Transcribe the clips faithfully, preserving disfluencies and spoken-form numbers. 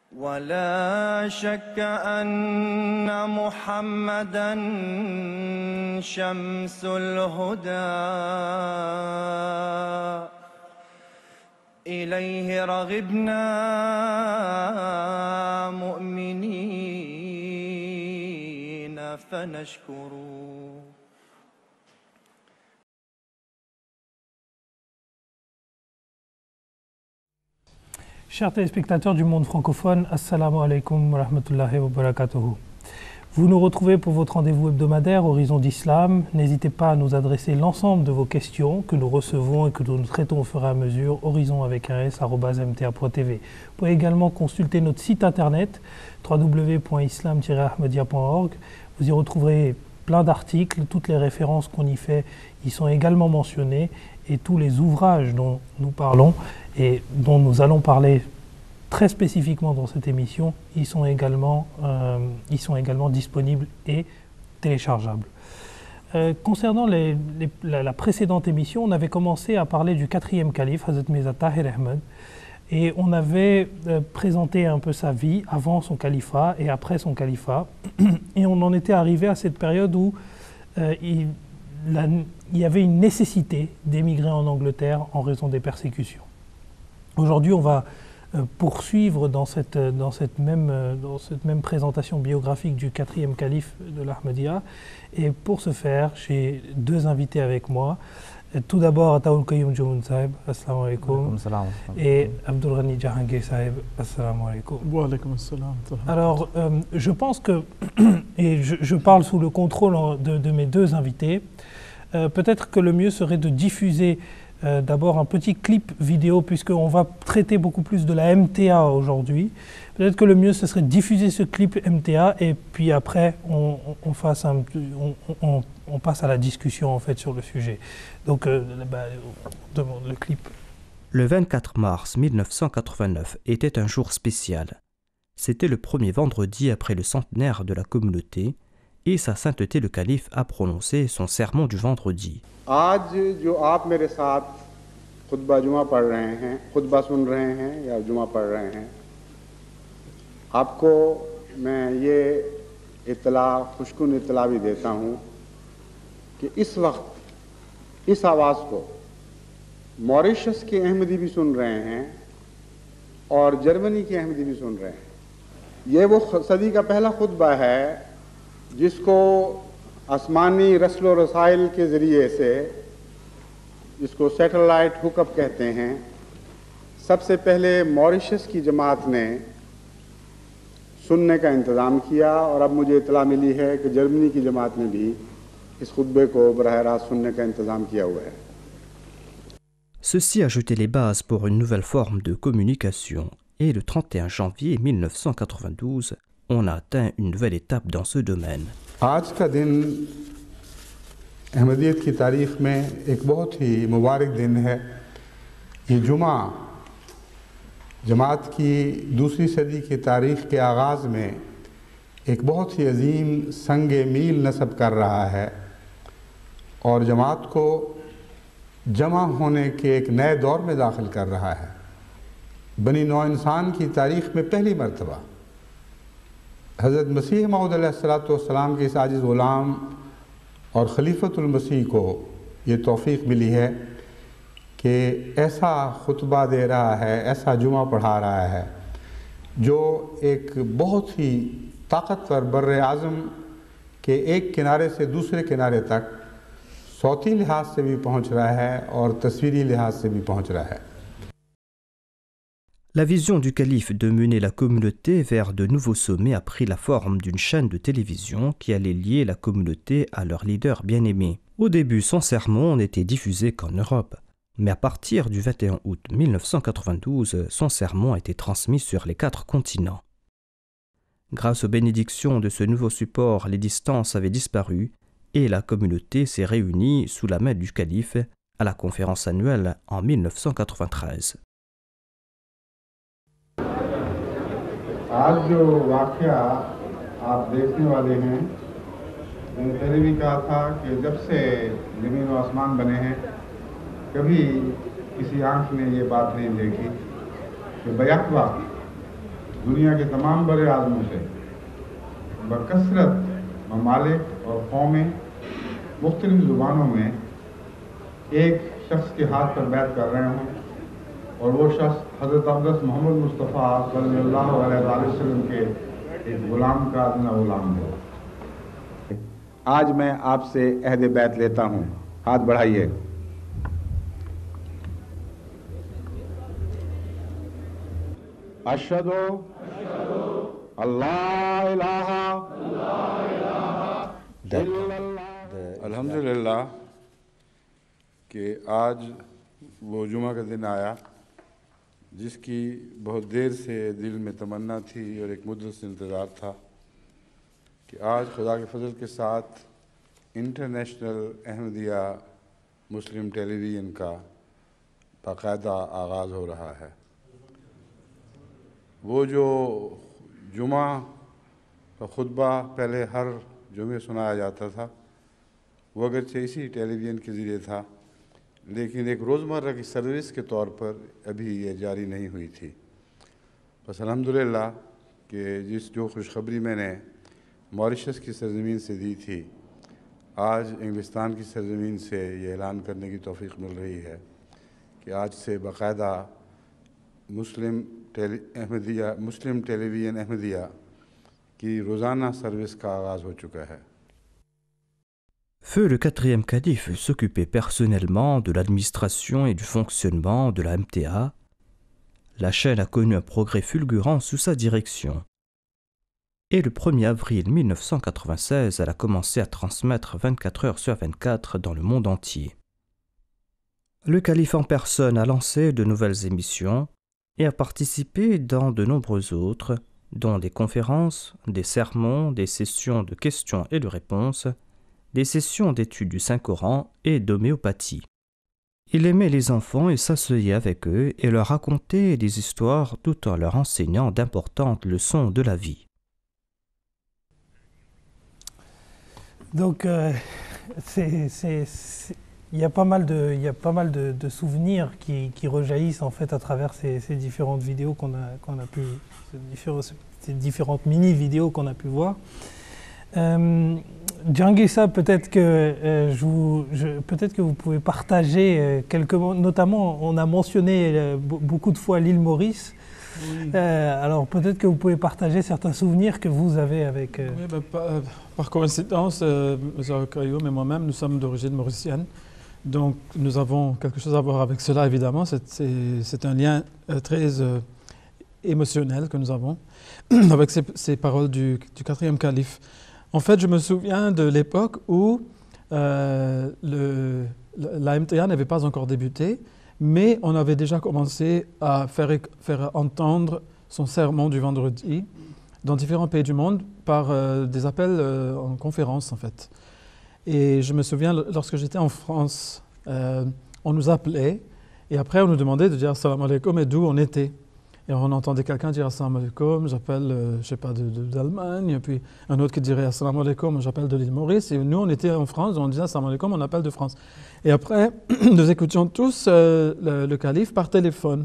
ولا شك أن محمدًا شمس الهدى إليه رغبنا مؤمنين فنشكره. Chers téléspectateurs du monde francophone, Assalamu alaikum wa rahmatullahi wa barakatuhu. Vous nous retrouvez pour votre rendez-vous hebdomadaire Horizon d'Islam. N'hésitez pas à nous adresser l'ensemble de vos questions que nous recevons et que nous traitons au fur et à mesure, horizon avec un s, arobase m t a point t v. Vous pouvez également consulter notre site internet w w w point islam tiret ahmedia point org. Vous y retrouverez plein d'articles, toutes les références qu'on y fait y sont également mentionnées et tous les ouvrages dont nous parlons et dont nous allons parler très spécifiquement dans cette émission, ils sont également, euh, ils sont également disponibles et téléchargeables. Euh, concernant les, les, la, la précédente émission, on avait commencé à parler du quatrième calife, Hazrat Mirza Tahir Ahmad, et on avait euh, présenté un peu sa vie avant son califat et après son califat, et on en était arrivé à cette période où euh, il, la, il y avait une nécessité d'émigrer en Angleterre en raison des persécutions. Aujourd'hui, on va euh, poursuivre dans cette, dans, cette même, euh, dans cette même présentation biographique du quatrième calife de l'Ahmadiyya. Et pour ce faire, j'ai deux invités avec moi. Euh, tout d'abord, Ataoul Qayyum Jumoun Sahib, assalamu alaikum. Et Abdul Ghani Jahangir Sahib, assalamu alaikum. Wa alaikum assalam. Alors, euh, je pense que, et je, je parle sous le contrôle de, de mes deux invités, euh, peut-être que le mieux serait de diffuser Euh, d'abord un petit clip vidéo, puisqu'on va traiter beaucoup plus de la M T A aujourd'hui. Peut-être que le mieux, ce serait de diffuser ce clip M T A et puis après, on, on, fasse un, on, on, on passe à la discussion en fait sur le sujet. Donc, euh, bah, on demande le clip. Le vingt-quatre mars mille neuf cent quatre-vingt-neuf était un jour spécial. C'était le premier vendredi après le centenaire de la communauté et sa sainteté le calife a prononcé son sermon du vendredi. आज जो आप मेरे साथ खुतबा जुमा पढ़ रहे हैं, खुतबा सुन रहे हैं या जुमा पढ़ रहे हैं, आपको मैं ये इत्तला खुशकुन इत्तला भी देता हूँ कि इस वक्त इस आवाज़ को मॉरिशस के अहमदी भी सुन रहे हैं और जर्मनी के अहमदी भी सुन रहे हैं। ये वो सदी का पहला खुतबा है जिसको आसमानी रस्लो रसाइल के ज़रिए से, जिसको सैटेलाइट हुकअप कहते हैं, सबसे पहले मॉरिशस की जमात ने सुनने का इंतज़ाम किया और अब मुझे इत्तला मिली है कि जर्मनी की जमात ने भी इस खुतबे को बराह रास्त सुनने का इंतज़ाम किया हुआ है। Ceci a jeté les bases pour une nouvelle forme de communication et le trente et un janvier mille neuf cent quatre-vingt-douze, on a atteint une nouvelle étape dans ce domaine. आज का दिन अहमदियत की तारीख़ में एक बहुत ही मुबारक दिन है। ये जुमा जमात की दूसरी सदी की तारीख़ के आगाज़ में एक बहुत ही अजीम संग मील नस्ब कर रहा है और जमात को जमा होने के एक नए दौर में दाखिल कर रहा है। बनी नौ इंसान की तारीख़ में पहली मरतबा हज़रत मसीह मऊद अलैहिस्सलाम के इस आजिज़ ग़ुलाम और खलीफतुल मसीह को ये तौफ़ीक़ मिली है कि ऐसा खुतबा दे रहा है, ऐसा जुमा पढ़ा रहा है जो एक बहुत ही ताकतवर बर्र आज़म के एक किनारे से दूसरे किनारे तक सौती लिहाज से भी पहुँच रहा है और तस्वीरी लिहाज से भी पहुँच रहा है। La vision du calife de mener la communauté vers de nouveaux sommets a pris la forme d'une chaîne de télévision qui allait lier la communauté à leur leader bien-aimé. Au début, son sermon n'était diffusé qu'en Europe, mais à partir du vingt et un août mille neuf cent quatre-vingt-douze, son sermon a été transmis sur les quatre continents. Grâce aux bénédictions de ce nouveau support, les distances avaient disparu et la communauté s'est réunie sous la main du calife à la conférence annuelle en mille neuf cent quatre-vingt-treize. आज जो वाक़या आप देखने वाले हैं, मैंने पहले भी कहा था कि जब से ज़मीन और आसमान बने हैं कभी किसी आँख ने ये बात नहीं देखी कि बैक वक्त दुनिया के तमाम बड़े आदमों से बकसरत ममालिक और कौमें मुख्तलिफ ज़ुबानों में एक शख्स के हाथ पर बैत कर रहे हों और वो शख्स हज़रत अक़दस मोहम्मद मुस्तफ़ा सल्लल्लाहु अलैहि वसल्लम के एक ग़ुलाम का अदना ग़ुलाम हो। आज मैं आपसे अहद बैत लेता हूँ, हाथ बढ़ाइए। अशहदु अल्लाह इलाहा इल्लल्लाह। अल्हम्दुलिल्लाह कि आज वो जुमा का दिन आया जिसकी बहुत देर से दिल में तमन्ना थी और एक मुद्दत से इंतज़ार था कि आज खुदा के फजल के साथ इंटरनेशनल अहमदिया मुस्लिम टेलीविज़न का बाकायदा आगाज़ हो रहा है। वो जो जुमा का खुतबा पहले हर जुमे सुनाया जाता था वो अगरचे इसी टेलीविज़न के ज़रिए था, लेकिन एक रोज़मर्रा की सर्विस के तौर पर अभी ये जारी नहीं हुई थी। बस अल्हम्दुलिल्लाह कि जिस जो खुशखबरी मैंने मॉरिशस की सरज़मीन से दी थी, आज इंग्लिस्तान की सरज़मीन से ये ऐलान करने की तौफ़ीक़ मिल रही है कि आज से बाकायदा Muslim tele Ahmadiyya Muslim television Ahmadiyya की रोज़ाना सर्विस का आगाज़ हो चुका है। Feu le quatrième calife s'occupait personnellement de l'administration et du fonctionnement de la M T A. La chaîne a connu un progrès fulgurant sous sa direction. Et le premier avril mille neuf cent quatre-vingt-seize, elle a commencé à transmettre vingt-quatre heures sur vingt-quatre dans le monde entier. Le calife en personne a lancé de nouvelles émissions et a participé dans de nombreuses autres, dont des conférences, des sermons, des sessions de questions et de réponses, des sessions d'études du Saint-Coran et d'homéopathie. Il aimait les enfants et s'asseyait avec eux et leur racontait des histoires tout en leur enseignant d'importantes leçons de la vie. Donc, euh, c'est, c'est, c'est, il y a pas mal de, il y a pas mal de, de souvenirs qui, qui rejaillissent en fait à travers ces, ces différentes vidéos qu'on a, qu'on a pu, ces, différents, ces différentes mini-vidéos qu'on a pu voir. Euh, Djangissa, peut-être que, euh, je vous, je, peut-être que vous pouvez partager euh, quelques mots, notamment on a mentionné euh, beaucoup de fois l'île Maurice. Oui. Euh, alors peut-être que vous pouvez partager certains souvenirs que vous avez avec... Euh... Oui, ben, par, par coïncidence, euh, M. Kayoum et moi-même, nous sommes d'origine mauricienne. Donc nous avons quelque chose à voir avec cela, évidemment. C'est, c'est, c'est un lien euh, très euh, émotionnel que nous avons avec ces, ces paroles du, du quatrième calife. En fait, je me souviens de l'époque où euh, le, la M T A n'avait pas encore débuté, mais on avait déjà commencé à faire, faire entendre son sermon du vendredi dans différents pays du monde par euh, des appels euh, en conférence, en fait. Et je me souviens, lorsque j'étais en France, euh, on nous appelait et après on nous demandait de dire « Assalamu alaikum » et d'où on était. Et on entendait quelqu'un dire « Assalamu alaikum, j'appelle, euh, je ne sais pas, de, de, d'Allemagne », puis un autre qui dirait « Assalamu alaikum, j'appelle de l'île Maurice ». Et nous, on était en France, on disait « Assalamu alaikum, on appelle de France ». Et après, nous écoutions tous euh, le, le calife par téléphone.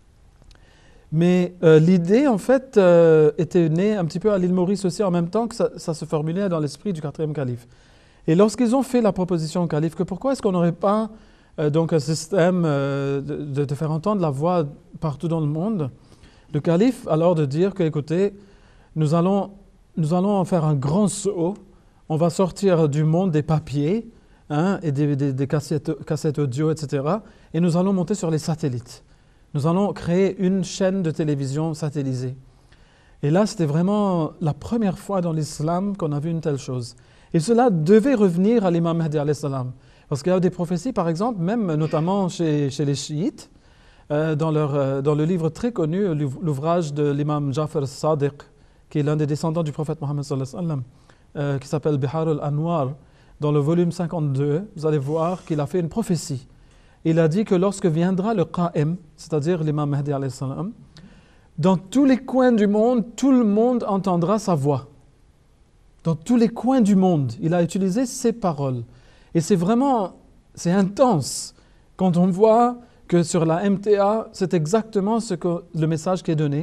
Mais euh, l'idée, en fait, euh, était née un petit peu à l'île Maurice aussi, en même temps que ça, ça se formulait dans l'esprit du quatrième calife. Et lorsqu'ils ont fait la proposition au calife que pourquoi est-ce qu'on n'aurait pas euh, donc un système euh, de, de faire entendre la voix partout dans le monde, le calife alors de dire que écoutez, nous allons, nous allons en faire un grand saut, on va sortir du monde des papiers hein, et des, des, des cassettes, cassettes audio, et cetera. Et nous allons monter sur les satellites. Nous allons créer une chaîne de télévision satellisée. Et là, c'était vraiment la première fois dans l'islam qu'on a vu une telle chose. Et cela devait revenir à l'imam Mahdi alayhi salam. Parce qu'il y a des prophéties, par exemple, même notamment chez, chez les chiites, euh, dans, leur, euh, dans le livre très connu, l'ouvrage de l'imam Jafar al-Sadiq, qui est l'un des descendants du prophète Mohammed sallallahu alayhi wa sallam, euh, qui s'appelle Bihar al-Anwar, dans le volume cinquante-deux, vous allez voir qu'il a fait une prophétie. Il a dit que lorsque viendra le Qa'im, c'est-à-dire l'imam Mahdi alayhi salam, dans tous les coins du monde, tout le monde entendra sa voix. Dans tous les coins du monde, il a utilisé ces paroles. Et c'est vraiment, c'est intense quand on voit que sur la M T A, c'est exactement ce que, le message qui est donné,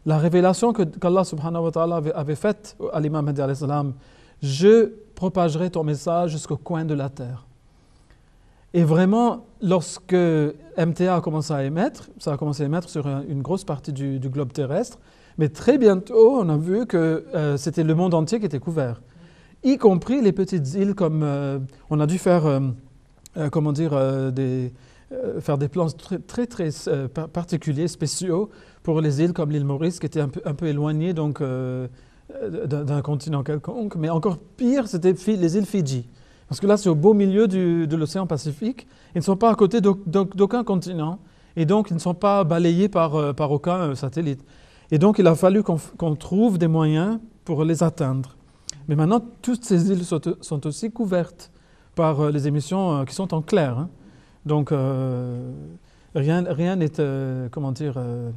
la révélation que, qu'Allah subhanahu wa ta'ala avait, avait faite à l'imam Mahdi alayhi salam, je propagerai ton message jusqu'au coin de la terre. Et vraiment, lorsque M T A a commencé à émettre, ça a commencé à émettre sur un, une grosse partie du, du globe terrestre, mais très bientôt, on a vu que euh, c'était le monde entier qui était couvert, y compris les petites îles comme euh, on a dû faire, euh, euh, comment dire, euh, des, euh, faire des plans très très, très euh, particuliers, spéciaux pour les îles comme l'île Maurice, qui étaient un peu, un peu éloignées donc euh, d'un, d'un continent quelconque. Mais encore pire, c'était les îles Fidji. Parce que là, c'est au beau milieu du, de l'océan Pacifique. Ils ne sont pas à côté d'aucun continent. Et donc, ils ne sont pas balayés par, par aucun satellite. Et donc, il a fallu qu'on qu'on trouve des moyens pour les atteindre. Mais maintenant, toutes ces îles sont, sont aussi couvertes par les émissions qui sont en clair. Hein. Donc, euh, rien rien n'est, euh, comment dire... Euh...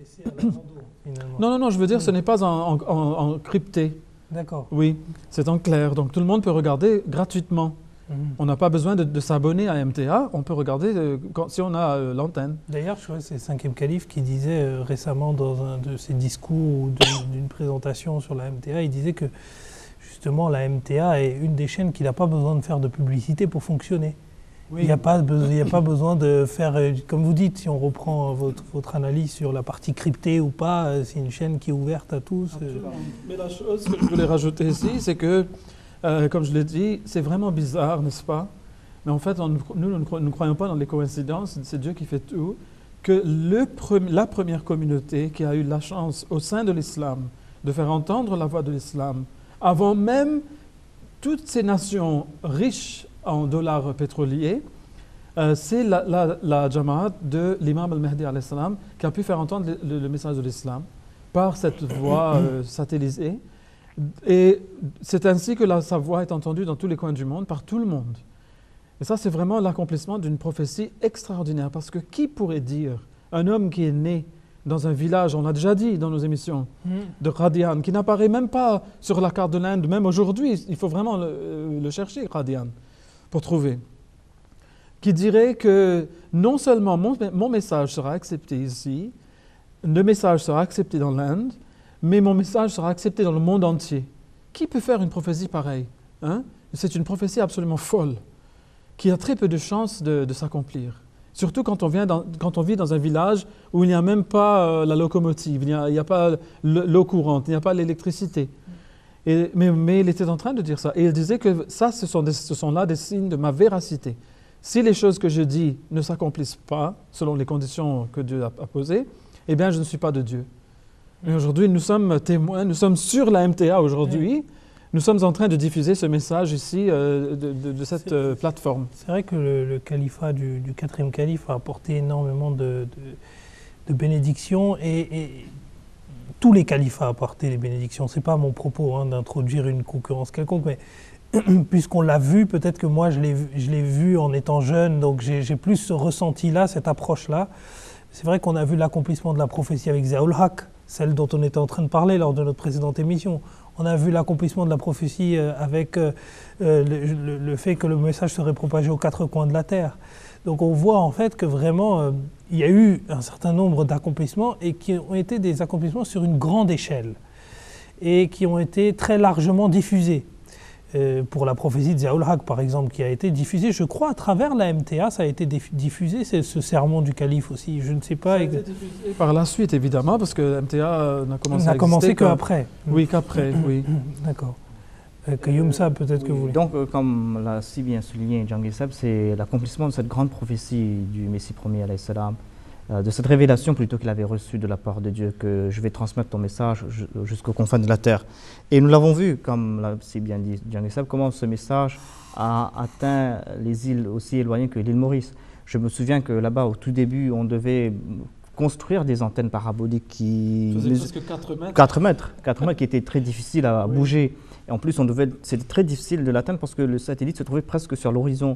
non, non, non, je veux dire, ce n'est pas en, en, en, en crypté. D'accord. Oui, c'est en clair. Donc tout le monde peut regarder gratuitement. Mmh. On n'a pas besoin de, de s'abonner à M T A. On peut regarder euh, quand, si on a euh, l'antenne. D'ailleurs, je crois que c'est le cinquième calife qui disait euh, récemment dans un de ses discours ou d'une présentation sur la M T A, il disait que justement la M T A est une des chaînes qui n'a pas besoin de faire de publicité pour fonctionner. Oui. Il n'y a pas, il n'y a pas besoin de faire, comme vous dites, si on reprend votre, votre analyse sur la partie cryptée ou pas, c'est une chaîne qui est ouverte à tous. Absolument. Mais la chose que je voulais rajouter ici, c'est que, euh, comme je l'ai dit, c'est vraiment bizarre, n'est-ce pas? Mais en fait, on, nous, nous ne croyons pas dans les coïncidences, c'est Dieu qui fait tout, que le pre- la première communauté qui a eu la chance au sein de l'islam de faire entendre la voix de l'islam, avant même toutes ces nations riches en dollars pétroliers, euh, c'est la, la, la Jamaat de l'imam al-Mahdi alayhi salam qui a pu faire entendre le, le, le message de l'islam par cette voix euh, satellisée. Et c'est ainsi que la, sa voix est entendue dans tous les coins du monde, par tout le monde. Et ça, c'est vraiment l'accomplissement d'une prophétie extraordinaire. Parce que qui pourrait dire, un homme qui est né dans un village, on l'a déjà dit dans nos émissions, mm. de Qadian, qui n'apparaît même pas sur la carte de l'Inde, même aujourd'hui, il faut vraiment le, le chercher, Qadian, pour trouver, qui dirait que non seulement mon, mon message sera accepté ici, le message sera accepté dans l'Inde, mais mon message sera accepté dans le monde entier. Qui peut faire une prophétie pareille, hein? C'est une prophétie absolument folle, qui a très peu de chances de, de s'accomplir. Surtout quand on, vient dans, quand on vit dans un village où il n'y a même pas euh, la locomotive, il n'y a, il n'y a pas l'eau courante, il n'y a pas l'électricité. Et, mais, mais il était en train de dire ça. Et il disait que ça, ce sont, des, ce sont là des signes de ma véracité. Si les choses que je dis ne s'accomplissent pas, selon les conditions que Dieu a, a posées, eh bien, je ne suis pas de Dieu. Et aujourd'hui, nous sommes témoins, nous sommes sur la M T A aujourd'hui. Oui. Nous sommes en train de diffuser ce message ici euh, de, de, de cette euh, plateforme. C'est vrai que le, le califat du, du quatrième calife a apporté énormément de, de, de bénédictions et, et tous les califats ont apporté les bénédictions. Ce n'est pas mon propos hein, d'introduire une concurrence quelconque, mais puisqu'on l'a vu, peut-être que moi je l'ai, je l'ai vu en étant jeune, donc j'ai, j'ai plus ce ressenti-là, cette approche-là. C'est vrai qu'on a vu l'accomplissement de la prophétie avec Ziaul Haq, celle dont on était en train de parler lors de notre précédente émission. On a vu l'accomplissement de la prophétie avec euh, le, le, le fait que le message serait propagé aux quatre coins de la terre. Donc on voit en fait que vraiment euh, il y a eu un certain nombre d'accomplissements et qui ont été des accomplissements sur une grande échelle et qui ont été très largement diffusés. Euh, pour la prophétie de Ziaul Haq par exemple, qui a été diffusée, je crois, à travers la M T A, ça a été diffusé, c'est ce sermon du calife aussi, je ne sais pas. Ça a été diffusé par la suite, évidemment, parce que M T A n'a commencé n'a à commencé qu'après. Oui, qu'après, oui. D'accord. Euh, Qayoum Saab, peut-être oui. que vous voulez. Donc, euh, comme l'a si bien souligné Jangir Saab, c'est l'accomplissement de cette grande prophétie du Messie premier, alayhi salam, euh, de cette révélation plutôt qu'il avait reçue de la part de Dieu, que je vais transmettre ton message jusqu'aux confins de la terre. Et nous l'avons vu, comme l'a si bien dit Jangir Saab, comment ce message a atteint les îles aussi éloignées que l'île Maurice. Je me souviens que là-bas, au tout début, on devait construire des antennes paraboliques qui... Ça faisait presque quatre mètres. quatre mètres, quatre mètres qui étaient très difficiles à oui. bouger. Et en plus, on devait, c'était très difficile de l'atteindre parce que le satellite se trouvait presque sur l'horizon.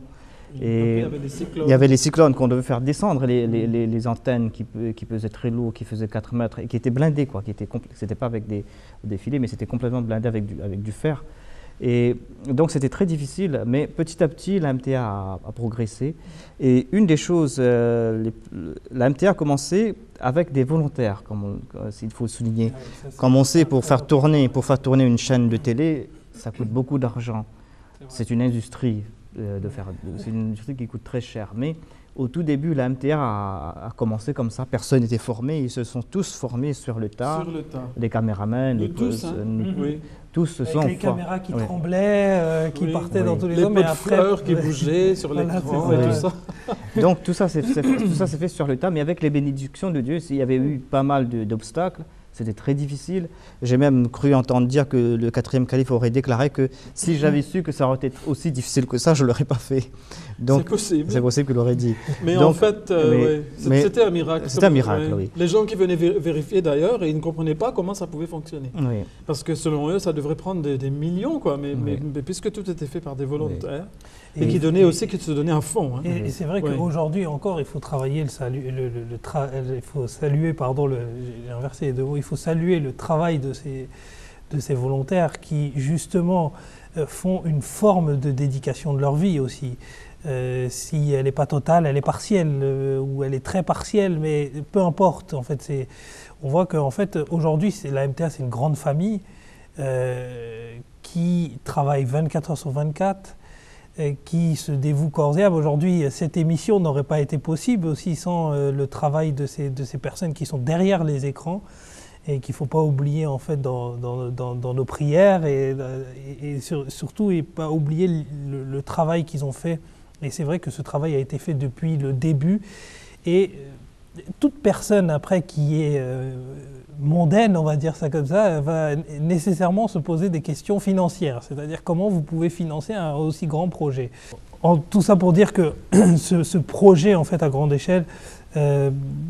Et il y avait des cyclones, il y avait les cyclones qu'on devait faire descendre, les, les, les, les antennes qui, qui pesaient très lourd, qui faisaient quatre mètres et qui étaient blindées, quoi, qui étaient compl- c'était pas avec des, des filets, mais c'était complètement blindé avec du, avec du fer. Et donc c'était très difficile, mais petit à petit, la M T A a, a progressé. Et une des choses, euh, les, la M T A a commencé avec des volontaires, comme on, il faut souligner. Ah oui, ça, Comme on sait, pour faire tourner, pour faire tourner une chaîne de télé, ça coûte beaucoup d'argent. C'est une industrie euh, de faire, c'est une industrie qui coûte très cher. Mais au tout début, la M T A a, a commencé comme ça. Personne n'était formé. Ils se sont tous formés sur le tas. Sur le tas. Les caméramans, les tous, hein. euh, Oui. tous se avec sont les for- caméras qui Oui. tremblaient, euh, qui Oui. partaient Oui. dans tous les Les sens, pots mais de après fleurs qui bougeaient sur Voilà, l'écran c'est et ça. tout ça. Donc tout ça, c'est c'est- tout ça s'est fait sur le tas, mais avec les bénédictions de Dieu, il y avait eu pas mal de- d'obstacles. C'était très difficile. J'ai même cru entendre dire que le quatrième calife aurait déclaré que si j'avais su que ça aurait été aussi difficile que ça, je ne l'aurais pas fait. C'est Donc possible. c'est possible qu'il l'aurait dit. Mais en Donc, fait, euh, mais- ouais, c'est- mais c'était un miracle. c'était un miracle, oui. Les gens qui venaient vé- vérifier d'ailleurs, et ils ne comprenaient pas comment ça pouvait fonctionner. Oui. Parce que selon eux, ça devrait prendre des, des millions, quoi. Mais, mais- Oui. mais puisque tout était fait par des volontaires, Et- et, qui donnaient aussi, qui se donnaient à fond. hein. Et, et c'est vrai Ouais. qu'aujourd'hui encore, il faut travailler le salut, le, le- le tra- il faut saluer, pardon, le- j'ai inversé les deux mots, il faut saluer le travail de ces, de ces volontaires qui justement euh, font une forme de dédication de leur vie aussi. Euh, si elle n'est pas totale, elle est partielle, euh, ou elle est très partielle, mais peu importe. En fait, c'est, on voit qu'en fait, aujourd'hui, c'est, la M T A, c'est une grande famille euh, qui travaille vingt-quatre heures sur vingt-quatre, euh, qui se dévoue corps et âme. Aujourd'hui, cette émission n'aurait pas été possible aussi sans euh, le travail de ces, de ces personnes qui sont derrière les écrans et qu'il ne faut pas oublier en fait dans, dans, dans, dans nos prières et, et, et sur, surtout et pas oublier le, le travail qu'ils ont fait. Et c'est vrai que ce travail a été fait depuis le début et euh, toute personne après qui est euh, mondaine, on va dire ça comme ça, va nécessairement se poser des questions financières, c'est-à-dire comment vous pouvez financer un aussi grand projet. En, tout ça pour dire que ce, ce projet en fait à grande échelle euh,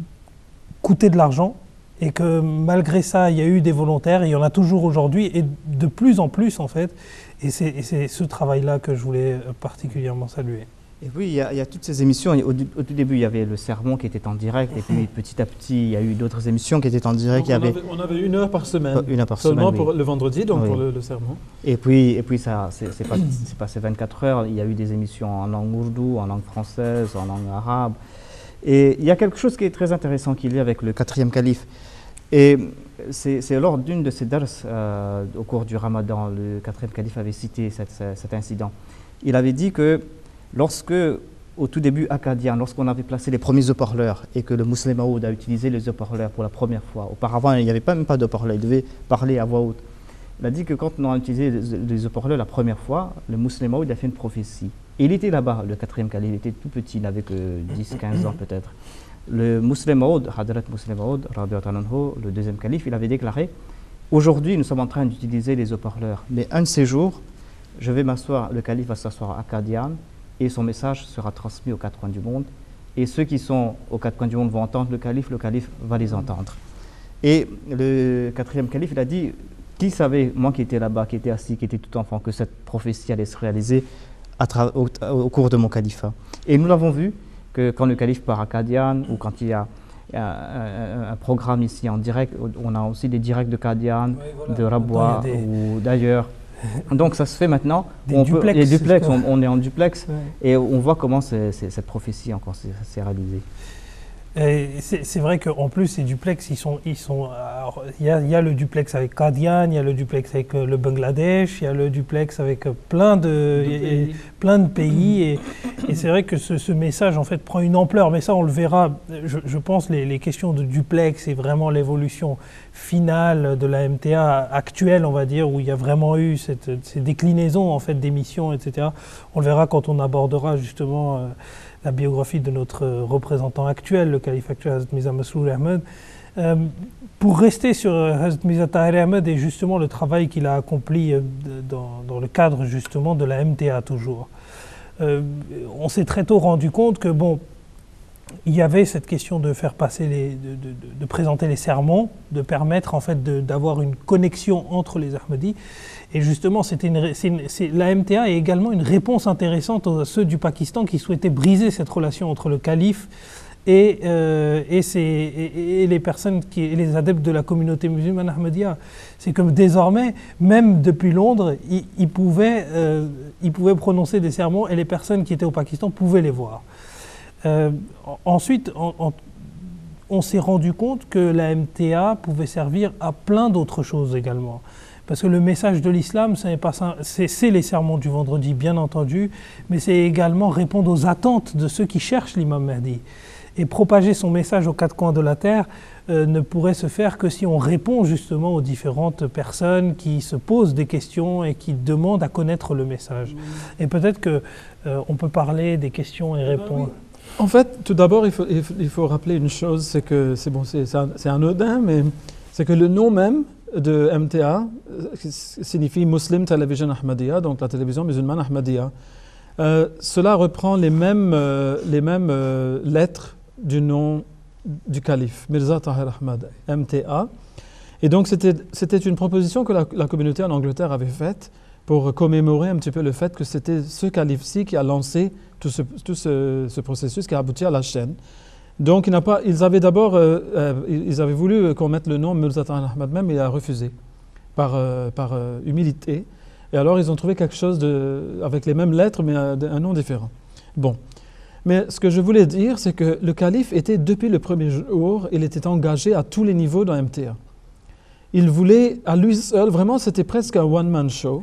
coûtait de l'argent et que malgré ça il y a eu des volontaires, et il y en a toujours aujourd'hui et de plus en plus en fait, et c'est, et c'est ce travail-là que je voulais particulièrement saluer. Et oui, il y, a, il y a toutes ces émissions. Au, au tout début, il y avait le sermon qui était en direct, et puis petit à petit, il y a eu d'autres émissions qui étaient en direct. Donc, Il y on, avait avait, on avait une heure par semaine. une heure par Seulement semaine, oui. pour le vendredi, donc Oui. pour le, le sermon. Et puis, et puis ça, c'est, c'est, pas, c'est passé vingt-quatre heures. Il y a eu des émissions en langue ourdou, en langue française, en langue arabe. Et il y a quelque chose qui est très intéressant qu'il y a avec le quatrième calife. Et c'est, c'est lors d'une de ces dars, euh, au cours du Ramadan, le quatrième calife avait cité cette, cet incident. Il avait dit que lorsque, au tout début à Qadian, lorsqu'on avait placé les premiers haut-parleurs et que le Muslim Maoud a utilisé les haut-parleurs pour la première fois, auparavant il n'y avait pas même pas de haut-parleurs, il devait parler à voix haute. Il a dit que quand on a utilisé les, les haut-parleurs la première fois, le Muslim Maoud a fait une prophétie. Et il était là-bas, le quatrième calife, il était tout petit, il n'avait que dix quinze ans peut-être. Le Muslim Maoud, Hadrat Muslim Maoud, le deuxième calife, il avait déclaré « Aujourd'hui, nous sommes en train d'utiliser les haut-parleurs, mais un de ces jours, je vais m'asseoir, le calife va s'asseoir à Qadian, et son message sera transmis aux quatre coins du monde. Et ceux qui sont aux quatre coins du monde vont entendre le calife, le calife va les entendre. » Et le quatrième calife, il a dit, qui savait, moi qui étais là-bas, qui étais assis, qui était tout enfant, que cette prophétie allait se réaliser à tra- au, au cours de mon califat. Et nous l'avons vu, que quand le calife part à Qadian, ou quand il y a un, un, un programme ici en direct, on a aussi des directs de Qadian, Oui, voilà. de Rabwa Des... ou d'ailleurs. Donc ça se fait maintenant. Des on duplex, peut, les duplex, c'est on, on est en duplex, Ouais. et on voit comment c'est, c'est, cette prophétie encore s'est, s'est réalisée. Et C'est, c'est vrai qu'en plus, ces duplex, ils sont, ils sont, alors, il y a, il y a le duplex avec Qadian, il y a le duplex avec euh, le Bangladesh, il y a le duplex avec euh, plein de, De et- pays. et plein de pays. Et, et c'est vrai que ce, ce message, en fait, prend une ampleur. Mais ça, on le verra. Je, je pense les, les questions de duplex et vraiment l'évolution finale de la M T A actuelle, on va dire, où il y a vraiment eu cette, ces déclinaisons, en fait, d'émissions, et cetera. On le verra quand on abordera justement euh, la biographie de notre représentant actuel, le calife actuel, Hazrat Mirza Masroor Ahmed. Euh, pour rester sur Hazrat Mirza Tahir Ahmed et justement le travail qu'il a accompli euh, dans, dans le cadre justement de la M T A toujours. Euh, on s'est très tôt rendu compte que bon, il y avait cette question de faire passer les, de, de, de, de présenter les sermons, de permettre en fait de, d'avoir une connexion entre les Ahmadis. Et justement, c'était une, c'est une, c'est, la M T A est également une réponse intéressante à ceux du Pakistan qui souhaitaient briser cette relation entre le calife et, euh, et, c'est, et, et les personnes, qui, et les adeptes de la communauté musulmane Ahmadiyya. C'est comme désormais, même depuis Londres, ils, ils, pouvaient, euh, ils pouvaient prononcer des sermons et les personnes qui étaient au Pakistan pouvaient les voir. Euh, ensuite, en, en, on s'est rendu compte que la M T A pouvait servir à plein d'autres choses également. Parce que le message de l'islam, c'est les sermons du vendredi, bien entendu, mais c'est également répondre aux attentes de ceux qui cherchent l'imam Mahdi. Et propager son message aux quatre coins de la terre euh, ne pourrait se faire que si on répond justement aux différentes personnes qui se posent des questions et qui demandent à connaître le message. Et peut-être qu'on euh, peut parler des questions et répondre. En fait, tout d'abord, il faut, il, faut, il faut rappeler une chose, c'est que c'est bon, c'est anodin, mais c'est que le nom même de M T A signifie Muslim Television Ahmadiyya, donc la télévision musulmane Ahmadiyya. Euh, cela reprend les mêmes, euh, les mêmes euh, lettres du nom du calife, Mirza Tahir Ahmad, M T A. Et donc c'était une proposition que la, la communauté en Angleterre avait faite pour commémorer un petit peu le fait que c'était ce calife-ci qui a lancé tout, ce, tout ce, ce processus qui a abouti à la chaîne. Donc il n'a pas, ils avaient d'abord, euh, euh, ils avaient voulu qu'on mette le nom Mirza Tahir Ahmad même, mais il a refusé par, euh, par euh, humilité. Et alors ils ont trouvé quelque chose de, avec les mêmes lettres, mais un, un nom différent. Bon. Mais ce que je voulais dire, c'est que le calife était, depuis le premier jour, il était engagé à tous les niveaux dans M T A. Il voulait, à lui seul, vraiment, c'était presque un one-man show.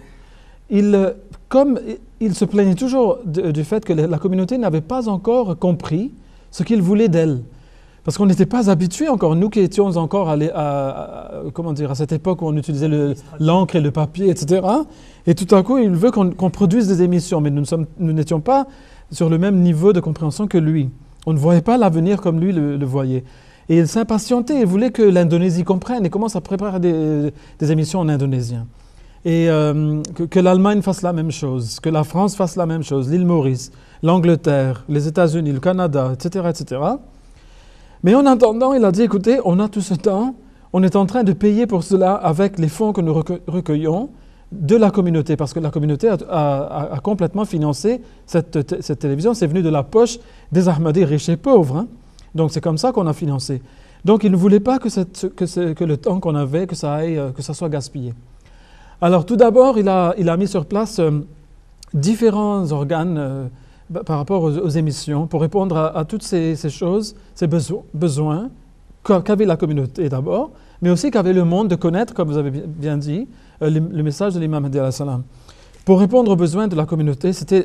Il, comme il se plaignait toujours de, du fait que la communauté n'avait pas encore compris ce qu'il voulait d'elle. Parce qu'on n'était pas habitués encore, nous qui étions encore à, à, à, comment dire, à cette époque où on utilisait l'encre et le papier, et cetera. Et tout à coup, il veut qu'on qu'on produise des émissions, mais nous n'étions pas sur le même niveau de compréhension que lui. On ne voyait pas l'avenir comme lui le, le voyait. Et il s'impatientait, il voulait que l'Indonésie comprenne et commence à préparer des, des émissions en indonésien. Et euh, que, que l'Allemagne fasse la même chose, que la France fasse la même chose, l'île Maurice, l'Angleterre, les États-Unis, le Canada, et cetera, et cetera. Mais en attendant, il a dit, écoutez, on a tout ce temps, on est en train de payer pour cela avec les fonds que nous recueillons de la communauté, parce que la communauté a, a, a complètement financé cette, cette télévision. C'est venu de la poche des Ahmadis riches et pauvres. Hein. Donc c'est comme ça qu'on a financé. Donc il ne voulait pas que, cette, que, ce, que le temps qu'on avait, que ça, aille, que ça soit gaspillé. Alors tout d'abord, il a, il a mis sur place euh, différents organes euh, par rapport aux, aux émissions pour répondre à, à toutes ces, ces choses, ces beso besoins qu'avait la communauté d'abord, mais aussi qu'avait le monde de connaître, comme vous avez bien dit, euh, le, le message de l'imam Mahdi alayhi salam. Pour répondre aux besoins de la communauté, c'était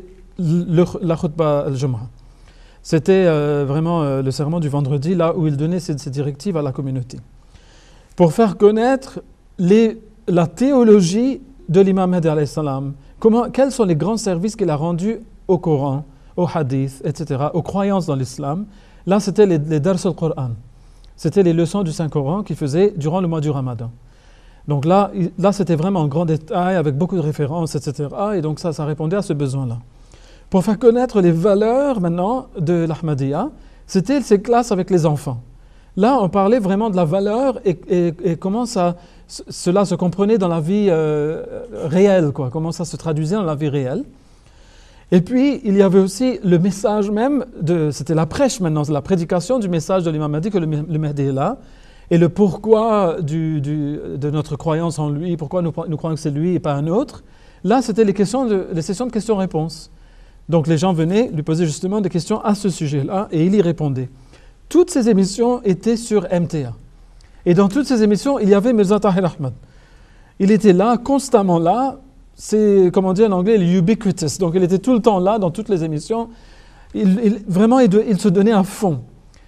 la khutbah al-Jum'ah. C'était euh, vraiment euh, le sermon du vendredi, là où il donnait ses, ses directives à la communauté. Pour faire connaître les, la théologie de l'imam Mahdi alayhi salam, comment, quels sont les grands services qu'il a rendus au Coran, au hadith, et cetera, aux croyances dans l'islam. Là, c'était les, les dars al-Qur'an. C'était les leçons du Saint-Coran qu'il faisait durant le mois du Ramadan. Donc là, il, là c'était vraiment en grand détail, avec beaucoup de références, et cetera. Et donc ça, ça répondait à ce besoin-là. Pour faire connaître les valeurs maintenant de l'Ahmadiyya, c'était ces classes avec les enfants. Là, on parlait vraiment de la valeur et, et, et comment ça, cela se comprenait dans la vie euh, réelle, quoi, comment ça se traduisait dans la vie réelle. Et puis, il y avait aussi le message même, c'était la prêche maintenant, la prédication du message de l'imam Mahdi, que le, le Mahdi est là, et le pourquoi du, du, de notre croyance en lui, pourquoi nous, nous croyons que c'est lui et pas un autre. Là, c'était les, les sessions de questions-réponses. Donc les gens venaient lui poser justement des questions à ce sujet-là, et il y répondait. Toutes ces émissions étaient sur M T A. Et dans toutes ces émissions, il y avait Mirza Tahir Ahmad. Il était là, constamment là. C'est, comme on dit en anglais, il est ubiquitous. Donc il était tout le temps là, dans toutes les émissions. Il, il, vraiment, il, il se donnait à fond.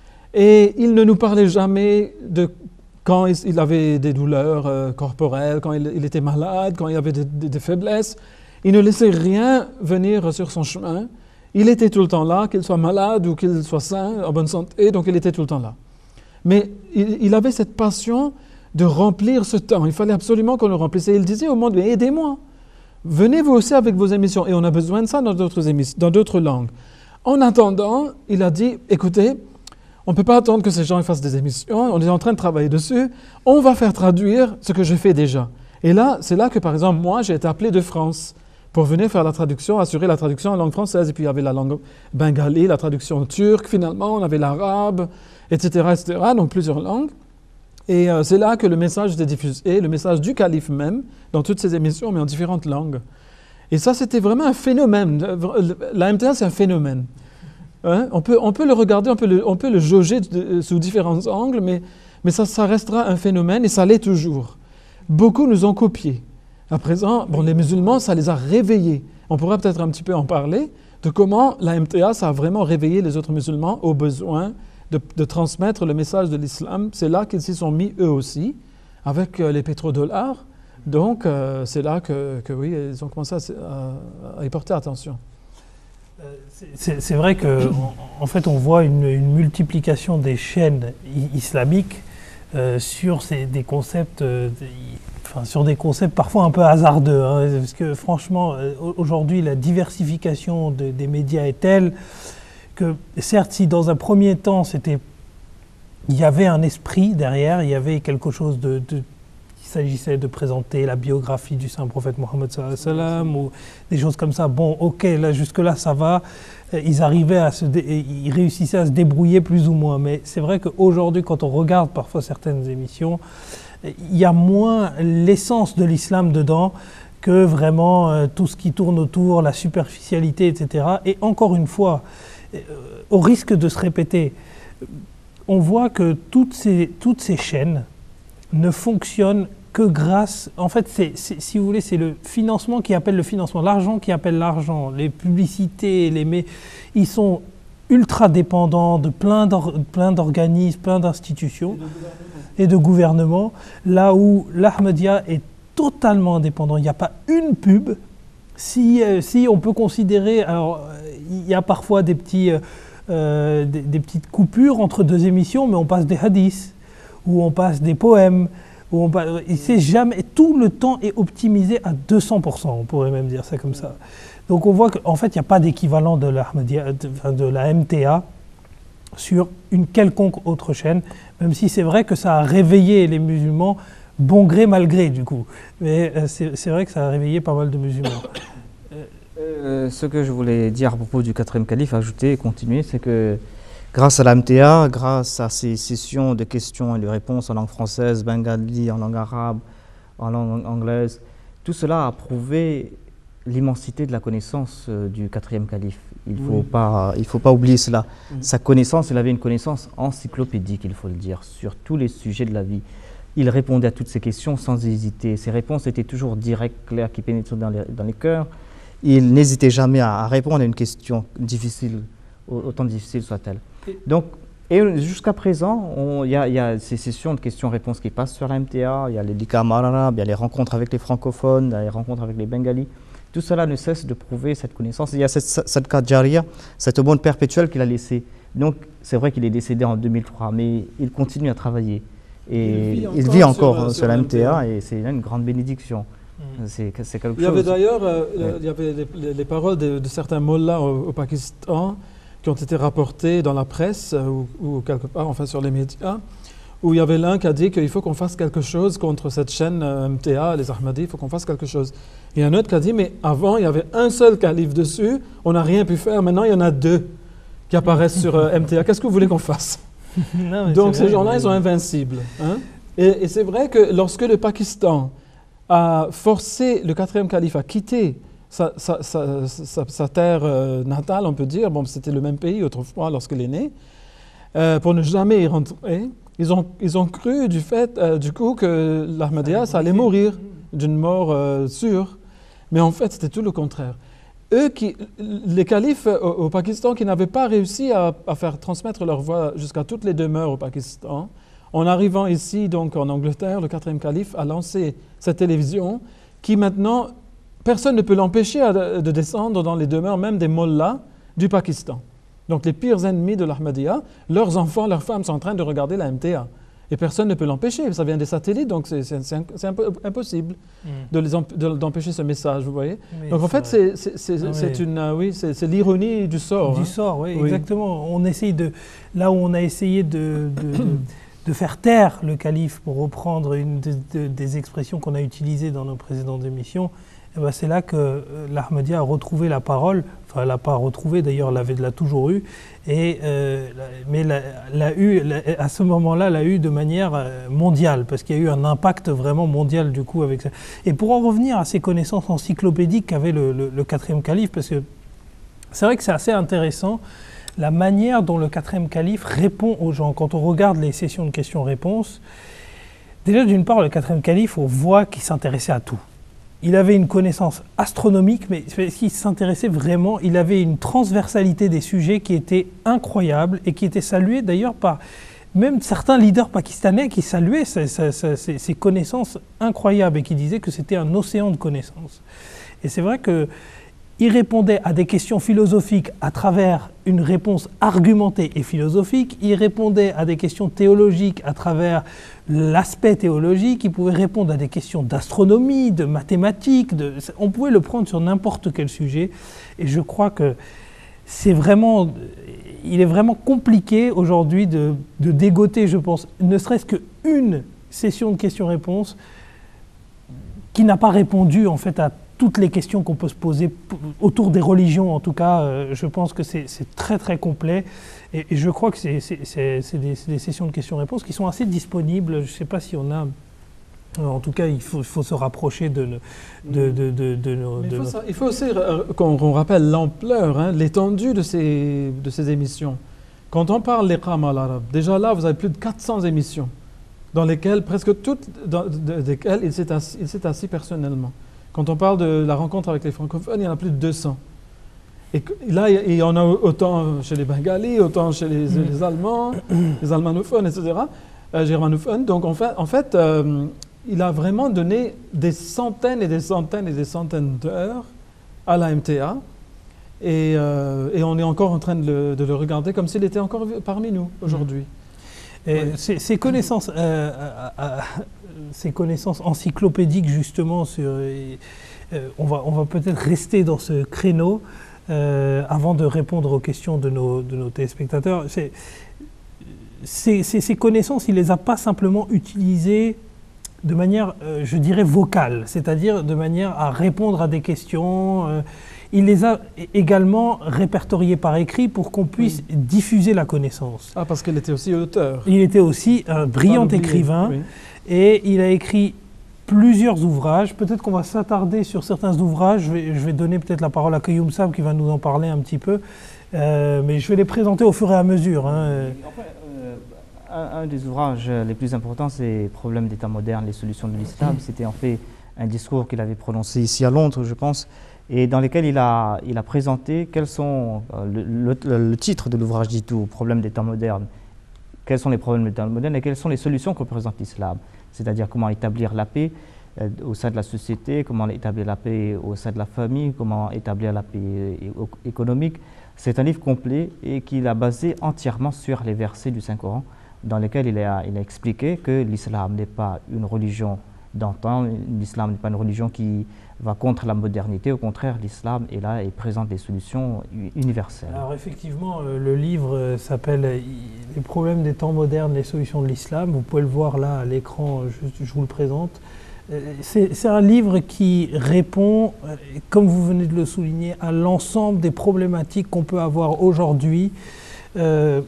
Et il ne nous parlait jamais de quand il, il avait des douleurs euh, corporelles, quand il, il était malade, quand il avait des, des, des faiblesses. Il ne laissait rien venir sur son chemin. Il était tout le temps là, qu'il soit malade ou qu'il soit sain, en bonne santé, donc il était tout le temps là. Mais il, il avait cette passion de remplir ce temps. Il fallait absolument qu'on le remplisse. Et il disait au monde, mais aidez-moi. Venez vous aussi avec vos émissions. Et on a besoin de ça dans d'autres émissions, dans d'autres langues. En attendant, il a dit, écoutez, on ne peut pas attendre que ces gens fassent des émissions. On est en train de travailler dessus. On va faire traduire ce que je fais déjà. Et là, c'est là que, par exemple, moi, j'ai été appelé de France pour venir faire la traduction, assurer la traduction en langue française. Et puis il y avait la langue bengali, la traduction turque, finalement, on avait l'arabe, et cetera, et cetera, donc plusieurs langues. Et euh, c'est là que le message était diffusé, le message du calife même, dans toutes ces émissions, mais en différentes langues. Et ça, c'était vraiment un phénomène. La M T A, c'est un phénomène. Hein? On peut, on peut le regarder, on peut le, on peut le jauger de, sous différents angles, mais, mais ça, ça restera un phénomène, et ça l'est toujours. Beaucoup nous ont copiés. À présent, bon, les musulmans, ça les a réveillés. On pourra peut-être un petit peu en parler, de comment la M T A, ça a vraiment réveillé les autres musulmans au besoin de, de transmettre le message de l'islam. C'est là qu'ils s'y sont mis eux aussi, avec euh, les pétrodollars. Donc, euh, c'est là que, que, oui, ils ont commencé à, à, à y porter attention. C'est, c'est vrai qu'en en fait, on voit une, une multiplication des chaînes islamiques euh, sur ces, des concepts, euh, enfin, sur des concepts parfois un peu hasardeux. Hein, parce que franchement, euh, aujourd'hui, la diversification de, des médias est telle que, certes, si dans un premier temps, c'était, il y avait un esprit derrière, il y avait quelque chose de, de il s'agissait de présenter la biographie du saint prophète Mohammed sallallahu alayhi wa sallam ou des choses comme ça. Bon, ok, là, jusque-là, ça va. Ils arrivaient à se dé... ils réussissaient à se débrouiller plus ou moins. Mais c'est vrai qu'aujourd'hui, quand on regarde parfois certaines émissions, il y a moins l'essence de l'islam dedans que vraiment euh, tout ce qui tourne autour, la superficialité, et cetera. Et encore une fois, euh, au risque de se répéter, on voit que toutes ces, toutes ces chaînes ne fonctionnent que grâce, en fait, c'est, c'est, si vous voulez, c'est le financement qui appelle le financement, l'argent qui appelle l'argent, les publicités, les mais ils sont ultra dépendants de plein, d'or, plein d'organismes, plein d'institutions et de gouvernements, là où l'Ahmadiyya est totalement indépendant. Il n'y a pas une pub. Si, euh, si on peut considérer, alors il y a parfois des, petits, euh, des, des petites coupures entre deux émissions, mais on passe des hadiths, où on passe des poèmes, où on passe, et c'est jamais, tout le temps est optimisé à deux cents pour cent, on pourrait même dire ça comme ça. Donc on voit qu'en fait, il n'y a pas d'équivalent de la, de, de la M T A sur une quelconque autre chaîne, même si c'est vrai que ça a réveillé les musulmans, bon gré, mal gré du coup. Mais euh, c'est, c'est vrai que ça a réveillé pas mal de musulmans. Euh, ce que je voulais dire à propos du quatrième calife, ajouter et continuer, c'est que grâce à la M T A, grâce à ces sessions de questions et de réponses en langue française, bengali, en langue arabe, en langue anglaise, tout cela a prouvé l'immensité de la connaissance euh, du quatrième calife. Il ne faut, oui. faut pas oublier cela. Mmh. Sa connaissance, il avait une connaissance encyclopédique, il faut le dire, sur tous les sujets de la vie. Il répondait à toutes ces questions sans hésiter. Ses réponses étaient toujours directes, claires, qui pénétraient dans les, dans les cœurs. Il n'hésitait jamais à, à répondre à une question difficile, autant difficile soit-elle. Donc, et jusqu'à présent, il y, y a ces sessions de questions-réponses qui passent sur la M T A, il y a les likam arabes, il y a les rencontres avec les francophones, il y a les rencontres avec les bengalis. Tout cela ne cesse de prouver cette connaissance. Il y a cette sadqa jariya, cette aumône perpétuelle qu'il a laissée. Donc, c'est vrai qu'il est décédé en deux mille trois, mais il continue à travailler. Et il vit encore, il vit encore sur, sur, sur la M T A, et c'est une grande bénédiction. Mmh. C'est, c'est quelque il y avait chose. D'ailleurs, euh, ouais. il y avait les, les paroles de, de certains mollahs au, au Pakistan qui ont été rapportées dans la presse euh, ou, ou quelque part, enfin sur les médias, où il y avait l'un qui a dit qu'il faut qu'on fasse quelque chose contre cette chaîne euh, M T A, les Ahmadis, il faut qu'on fasse quelque chose. Et un autre qui a dit, mais avant, il y avait un seul calife dessus, on n'a rien pu faire, maintenant il y en a deux qui apparaissent sur euh, M T A. Qu'est-ce que vous voulez qu'on fasse? Non, donc ces gens-là, ils sont invincibles. Hein? Et, et c'est vrai que lorsque le Pakistan a forcé le quatrième calife à quitter sa, sa, sa, sa, sa terre euh, natale, on peut dire, bon, c'était le même pays autrefois lorsqu'il est né, euh, pour ne jamais y rentrer, ils ont, ils ont cru du fait, euh, du coup, que l'Ahmadiyya, ça allait mourir d'une mort euh, sûre. Mais en fait, c'était tout le contraire. Eux, qui, les califes au, au Pakistan qui n'avaient pas réussi à, à faire transmettre leur voix jusqu'à toutes les demeures au Pakistan, en arrivant ici, donc en Angleterre, le quatrième calife a lancé cette télévision qui maintenant, personne ne peut l'empêcher de, de descendre dans les demeures, même des mollahs du Pakistan. Donc les pires ennemis de l'Ahmadiyya, leurs enfants, leurs femmes sont en train de regarder la M T A. Et personne ne peut l'empêcher, ça vient des satellites, donc c'est, c'est, c'est, c'est impossible mm. de les emp- de, d'empêcher ce message, vous voyez. Oui, donc en fait, c'est, c'est, c'est, ah, c'est, oui. une, uh, oui, c'est, c'est l'ironie du sort. Du hein. sort, oui, oui, exactement. On essaye de, là où on a essayé de, de, de faire taire le calife, pour reprendre une de, de, des expressions qu'on a utilisées dans nos précédentes émissions, et ben c'est là que euh, l'Ahmadiyya a retrouvé la parole, enfin elle l'a pas retrouvée d'ailleurs, l'avait l'a toujours eu, et, euh, mais l'a, l'a eu, l'a, à ce moment-là l'a eu de manière mondiale, parce qu'il y a eu un impact vraiment mondial du coup avec ça. Et pour en revenir à ces connaissances encyclopédiques qu'avait le, le, le quatrième calife, parce que c'est vrai que c'est assez intéressant, la manière dont le quatrième calife répond aux gens. Quand on regarde les sessions de questions-réponses, déjà d'une part, le quatrième calife, on voit qu'il s'intéressait à tout. Il avait une connaissance astronomique, mais il s'intéressait vraiment, il avait une transversalité des sujets qui était incroyable et qui était saluée d'ailleurs par même certains leaders pakistanais qui saluaient ces, ces, ces, ces connaissances incroyables et qui disaient que c'était un océan de connaissances. Et c'est vrai que il répondait à des questions philosophiques à travers une réponse argumentée et philosophique. Il répondait à des questions théologiques à travers l'aspect théologique. Il pouvait répondre à des questions d'astronomie, de mathématiques. De... On pouvait le prendre sur n'importe quel sujet. Et je crois que c'est vraiment... Il est vraiment compliqué aujourd'hui de, de dégoter, je pense, ne serait-ce qu'une session de questions-réponses qui n'a pas répondu en fait à toutes les questions qu'on peut se poser autour des religions. En tout cas, euh, je pense que c'est, c'est très très complet et, et je crois que c'est, c'est, c'est, c'est, des, c'est des sessions de questions-réponses qui sont assez disponibles. Je ne sais pas si on a... En tout cas, il faut, il faut se rapprocher de, de, de, de, de nos... Il de faut, nos... ça, il faut aussi euh, qu'on, qu'on rappelle l'ampleur, hein, l'étendue de ces, de ces émissions. Quand on parle l'iqama al arabe, déjà là, vous avez plus de quatre cents émissions dans lesquelles, presque toutes, dans de, desquelles il s'est assis, il s'est assis personnellement. Quand on parle de la rencontre avec les francophones, il y en a plus de deux cents. Et là, il y en a autant chez les Bengalis, autant chez les, mmh. les Allemands, les Almanophones, et cetera, euh, germanophones. Donc en fait, en fait euh, il a vraiment donné des centaines et des centaines et des centaines d'heures à la M T A. Et, euh, et on est encore en train de le, de le regarder comme s'il était encore parmi nous aujourd'hui. Et ouais. ces, ces connaissances... Euh, à, à, ces connaissances encyclopédiques justement sur, euh, on va, on va peut-être rester dans ce créneau euh, avant de répondre aux questions de nos, de nos téléspectateurs. C'est, ces, ces, ces connaissances, il ne les a pas simplement utilisées de manière, euh, je dirais, vocale, c'est-à-dire de manière à répondre à des questions. Euh, il les a également répertoriées par écrit pour qu'on puisse oui. diffuser la connaissance. Ah, parce qu'il était aussi auteur. Il était aussi un brillant écrivain. Oui. Et il a écrit plusieurs ouvrages. Peut-être qu'on va s'attarder sur certains ouvrages. Je vais, je vais donner peut-être la parole à Qayoum Saab qui va nous en parler un petit peu. Euh, mais je vais les présenter au fur et à mesure. Hein. Enfin, euh, un, un des ouvrages les plus importants, c'est Problèmes d'État moderne, les solutions de l'islam. Mmh. C'était en fait un discours qu'il avait prononcé ici à Londres, je pense, et dans lequel il a, il a présenté quels sont, euh, le, le, le titre de l'ouvrage dit tout, Problèmes d'État moderne. Quels sont les problèmes d'État moderne et quelles sont les solutions que présente l'islam. C'est-à-dire comment établir la paix euh, au sein de la société, comment établir la paix au sein de la famille, comment établir la paix économique. C'est un livre complet et qu'il a basé entièrement sur les versets du Saint-Coran dans lesquels il a, il a expliqué que l'islam n'est pas une religion d'antan, l'islam n'est pas une religion qui va contre la modernité, au contraire, l'islam est là et présente des solutions universelles. Alors effectivement, euh, le livre euh, s'appelle euh, « Les problèmes des temps modernes, les solutions de l'islam ». Vous pouvez le voir là à l'écran, je, je vous le présente. Euh, c'est, c'est un livre qui répond, euh, comme vous venez de le souligner, à l'ensemble des problématiques qu'on peut avoir aujourd'hui. Euh,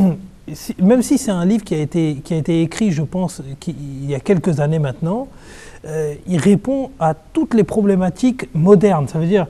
même si c'est un livre qui a été, qui a été écrit, je pense, qui, il y a quelques années maintenant, Euh, il répond à toutes les problématiques modernes. Ça veut dire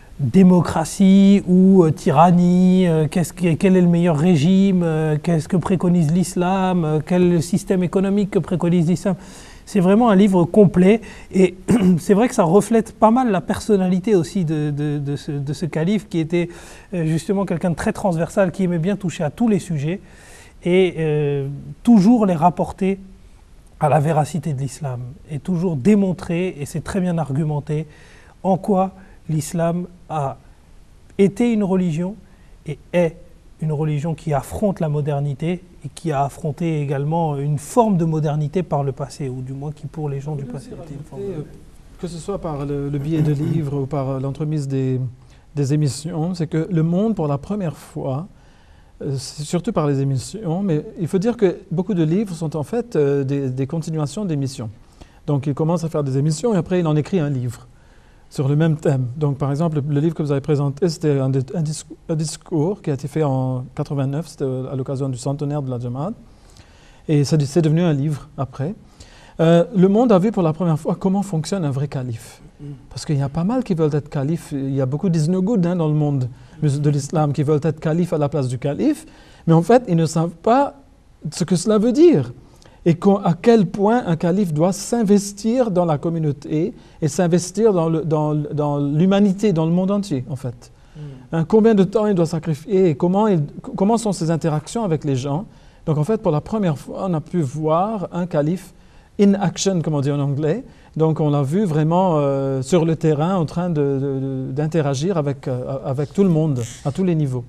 démocratie ou euh, tyrannie, euh, qu'est-ce que, quel est le meilleur régime, euh, qu'est-ce que préconise l'islam, euh, quel est le système économique que préconise l'islam. C'est vraiment un livre complet et c'est vrai que ça reflète pas mal la personnalité aussi de, de, de, ce, de ce calife qui était euh, justement quelqu'un de très transversal, qui aimait bien toucher à tous les sujets et euh, toujours les rapporter à la véracité de l'islam et toujours démontrer, et c'est très bien argumenté, en quoi l'islam a été une religion et est une religion qui affronte la modernité et qui a affronté également une forme de modernité par le passé, ou du moins qui pour les gens du passé était une forme de... Que ce soit par le, le biais de livres ou par l'entremise des, des émissions, c'est que le monde, pour la première fois, surtout par les émissions, mais il faut dire que beaucoup de livres sont en fait euh, des, des continuations d'émissions. Donc il commence à faire des émissions et après il en écrit un livre. sur le même thème. Donc, par exemple, le, le livre que vous avez présenté, c'était un, un, discours, un discours qui a été fait en quatre-vingt-neuf, c'était à l'occasion du centenaire de la Jamaat, et c'est devenu un livre après. Euh, le monde a vu pour la première fois comment fonctionne un vrai calife. Parce qu'il y a pas mal qui veulent être califes. Il y a beaucoup d'isnogoud hein, dans le monde de l'islam qui veulent être califes à la place du calife, mais en fait, ils ne savent pas ce que cela veut dire et à quel point un calife doit s'investir dans la communauté et s'investir dans l'humanité, dans, dans le monde entier, en fait. Mm. Hein, combien de temps il doit sacrifier et comment, il, comment sont ses interactions avec les gens. Donc, en fait, pour la première fois, on a pu voir un calife in action, comme on dit en anglais. Donc, on l'a vu vraiment euh, sur le terrain en train d'interagir avec, euh, avec tout le monde, à tous les niveaux.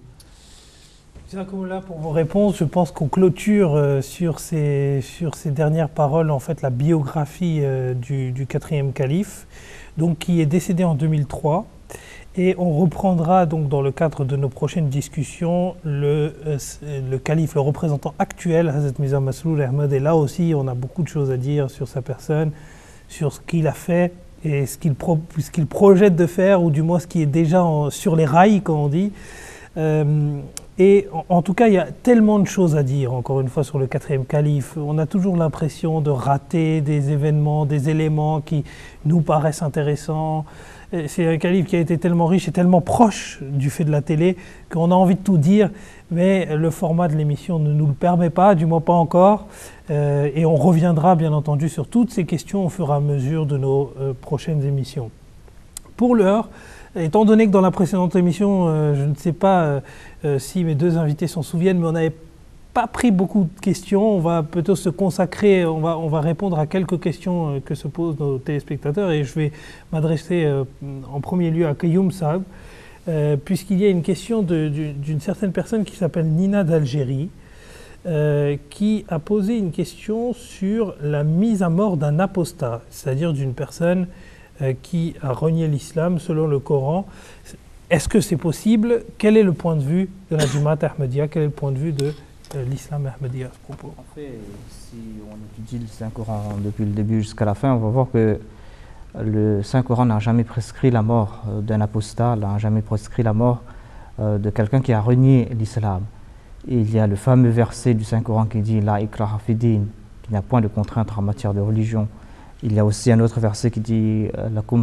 Là, pour vos réponses, je pense qu'on clôture euh, sur, ces, sur ces dernières paroles, en fait, la biographie euh, du, du quatrième calife, donc, qui est décédé en deux mille trois. Et on reprendra donc dans le cadre de nos prochaines discussions le, euh, le calife, le représentant actuel, Hazrat Mirza Masroor Ahmad. Et là aussi, on a beaucoup de choses à dire sur sa personne, sur ce qu'il a fait et ce qu'il pro, ce qu'il projette de faire, ou du moins ce qui est déjà en, sur les rails, comme on dit. Euh, et en, en tout cas, il y a tellement de choses à dire, encore une fois, sur le quatrième calife. On a toujours l'impression de rater des événements, des éléments qui nous paraissent intéressants. C'est un calife qui a été tellement riche et tellement proche du fait de la télé qu'on a envie de tout dire, mais le format de l'émission ne nous le permet pas, du moins pas encore. Euh, et on reviendra bien entendu sur toutes ces questions au fur et à mesure de nos euh, prochaines émissions. Pour l'heure, étant donné que dans la précédente émission, euh, je ne sais pas euh, si mes deux invités s'en souviennent, mais on n'avait pas pris beaucoup de questions. On va plutôt se consacrer, on va, on va répondre à quelques questions euh, que se posent nos téléspectateurs, et je vais m'adresser euh, en premier lieu à Qayoum Saab, euh, puisqu'il y a une question d'une certaine personne qui s'appelle Nina d'Algérie, euh, qui a posé une question sur la mise à mort d'un apostat, c'est-à-dire d'une personne euh, qui a renié l'islam selon le Coran. Est-ce que c'est possible? Quel est le point de vue de la Jamaat Ahmadiyya? Quel est le point de vue de euh, l'islam Ahmadiyya à ce propos? En fait, si on étudie le Saint-Coran depuis le début jusqu'à la fin, on va voir que le Saint-Coran n'a jamais prescrit la mort d'un apostat, n'a jamais prescrit la mort euh, de quelqu'un qui a renié l'islam. Il y a le fameux verset du Saint-Coran qui dit « La ikraha fi din », qu'il n'y a point de contrainte en matière de religion. Il y a aussi un autre verset qui dit « Lakum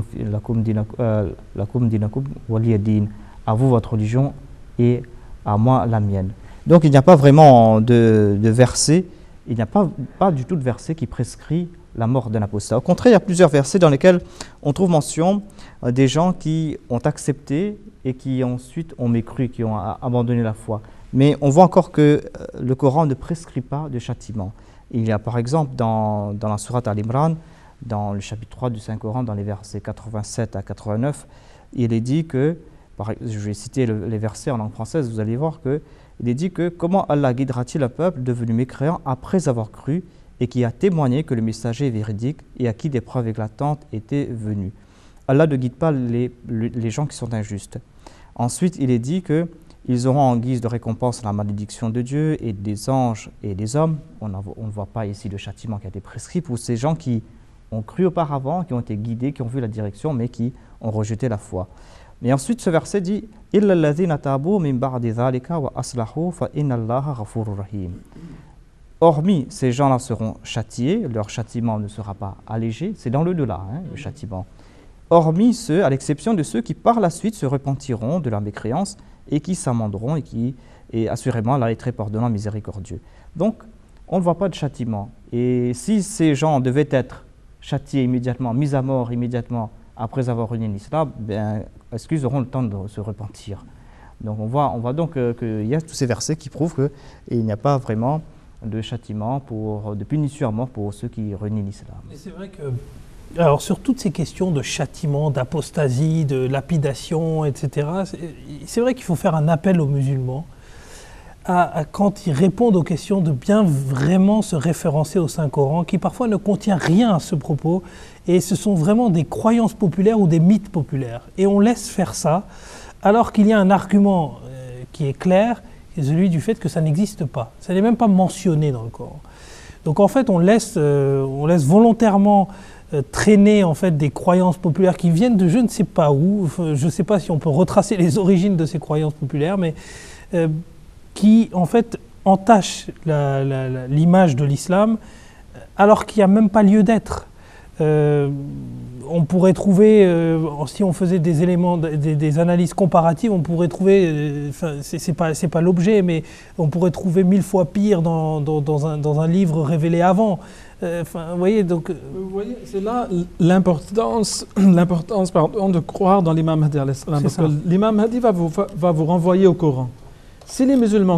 dinakum waliya din », à vous votre religion et à moi la mienne. Donc il n'y a pas vraiment de, de verset, il n'y a pas, pas du tout de verset qui prescrit la mort d'un apostat. Au contraire, il y a plusieurs versets dans lesquels on trouve mention euh, des gens qui ont accepté et qui ensuite ont mécru, qui ont a, abandonné la foi. Mais on voit encore que euh, le Coran ne prescrit pas de châtiment. Il y a par exemple dans, dans la sourate Al-Imran, dans le chapitre trois du Saint-Coran, dans les versets quatre-vingt-sept à quatre-vingt-neuf, il est dit que, par, je vais citer le, les versets en langue française, vous allez voir que il est dit que comment Allah guidera-t-il un peuple devenu mécréant après avoir cru et qui a témoigné que le messager est véridique et à qui des preuves éclatantes étaient venues. Allah ne guide pas les, les gens qui sont injustes. Ensuite, il est dit qu'ils auront en guise de récompense la malédiction de Dieu et des anges et des hommes. On, a, on ne voit pas ici le châtiment qui a été prescrit pour ces gens qui ont cru auparavant, qui ont été guidés, qui ont vu la direction, mais qui ont rejeté la foi. Mais ensuite, ce verset dit « Illa alladhina tabu min ba'di dhalika wa aslahu fa inna Allaha ghafurur rahim » Hormis ces gens-là seront châtiés, leur châtiment ne sera pas allégé, c'est dans le delà, hein, le châtiment. Hormis ceux, à l'exception de ceux qui par la suite se repentiront de leur mécréance et qui s'amenderont et qui, et assurément, Allah est très pardonnant, miséricordieux. Donc, on ne voit pas de châtiment. Et si ces gens devaient être châtiés immédiatement, mis à mort immédiatement après avoir renié l'islam, ben, est-ce qu'ils auront le temps de se repentir? Donc, on voit, on voit donc euh, qu'il y a tous ces versets qui prouvent qu'il n'y a pas vraiment de châtiment, pour, de punition à mort pour ceux qui renient l'islam. C'est vrai que, alors sur toutes ces questions de châtiment, d'apostasie, de lapidation, et cetera, c'est vrai qu'il faut faire un appel aux musulmans, à, à, quand ils répondent aux questions, de bien vraiment se référencer au Saint-Coran, qui parfois ne contient rien à ce propos, et ce sont vraiment des croyances populaires ou des mythes populaires. Et on laisse faire ça, alors qu'il y a un argument euh, qui est clair, c'est celui du fait que ça n'existe pas. Ça n'est même pas mentionné dans le Coran. Donc en fait, on laisse, euh, on laisse volontairement euh, traîner en fait des croyances populaires qui viennent de je ne sais pas où. Enfin, je ne sais pas si on peut retracer les origines de ces croyances populaires, mais euh, qui en fait entachent la, la, la, l'image de l'islam alors qu'il n'y a même pas lieu d'être. Euh, on pourrait trouver, euh, si on faisait des éléments, des, des analyses comparatives, on pourrait trouver, euh, enfin, c'est, c'est pas, c'est pas l'objet, mais on pourrait trouver mille fois pire dans, dans, dans, un, dans un livre révélé avant. Euh, enfin, vous voyez, donc. Vous voyez, c'est là l'importance, l'importance pardon, de croire dans l'imam Mahdi alayhi salam, parce ça. que l'imam Mahdi va vous, va vous renvoyer au Coran. Si les musulmans,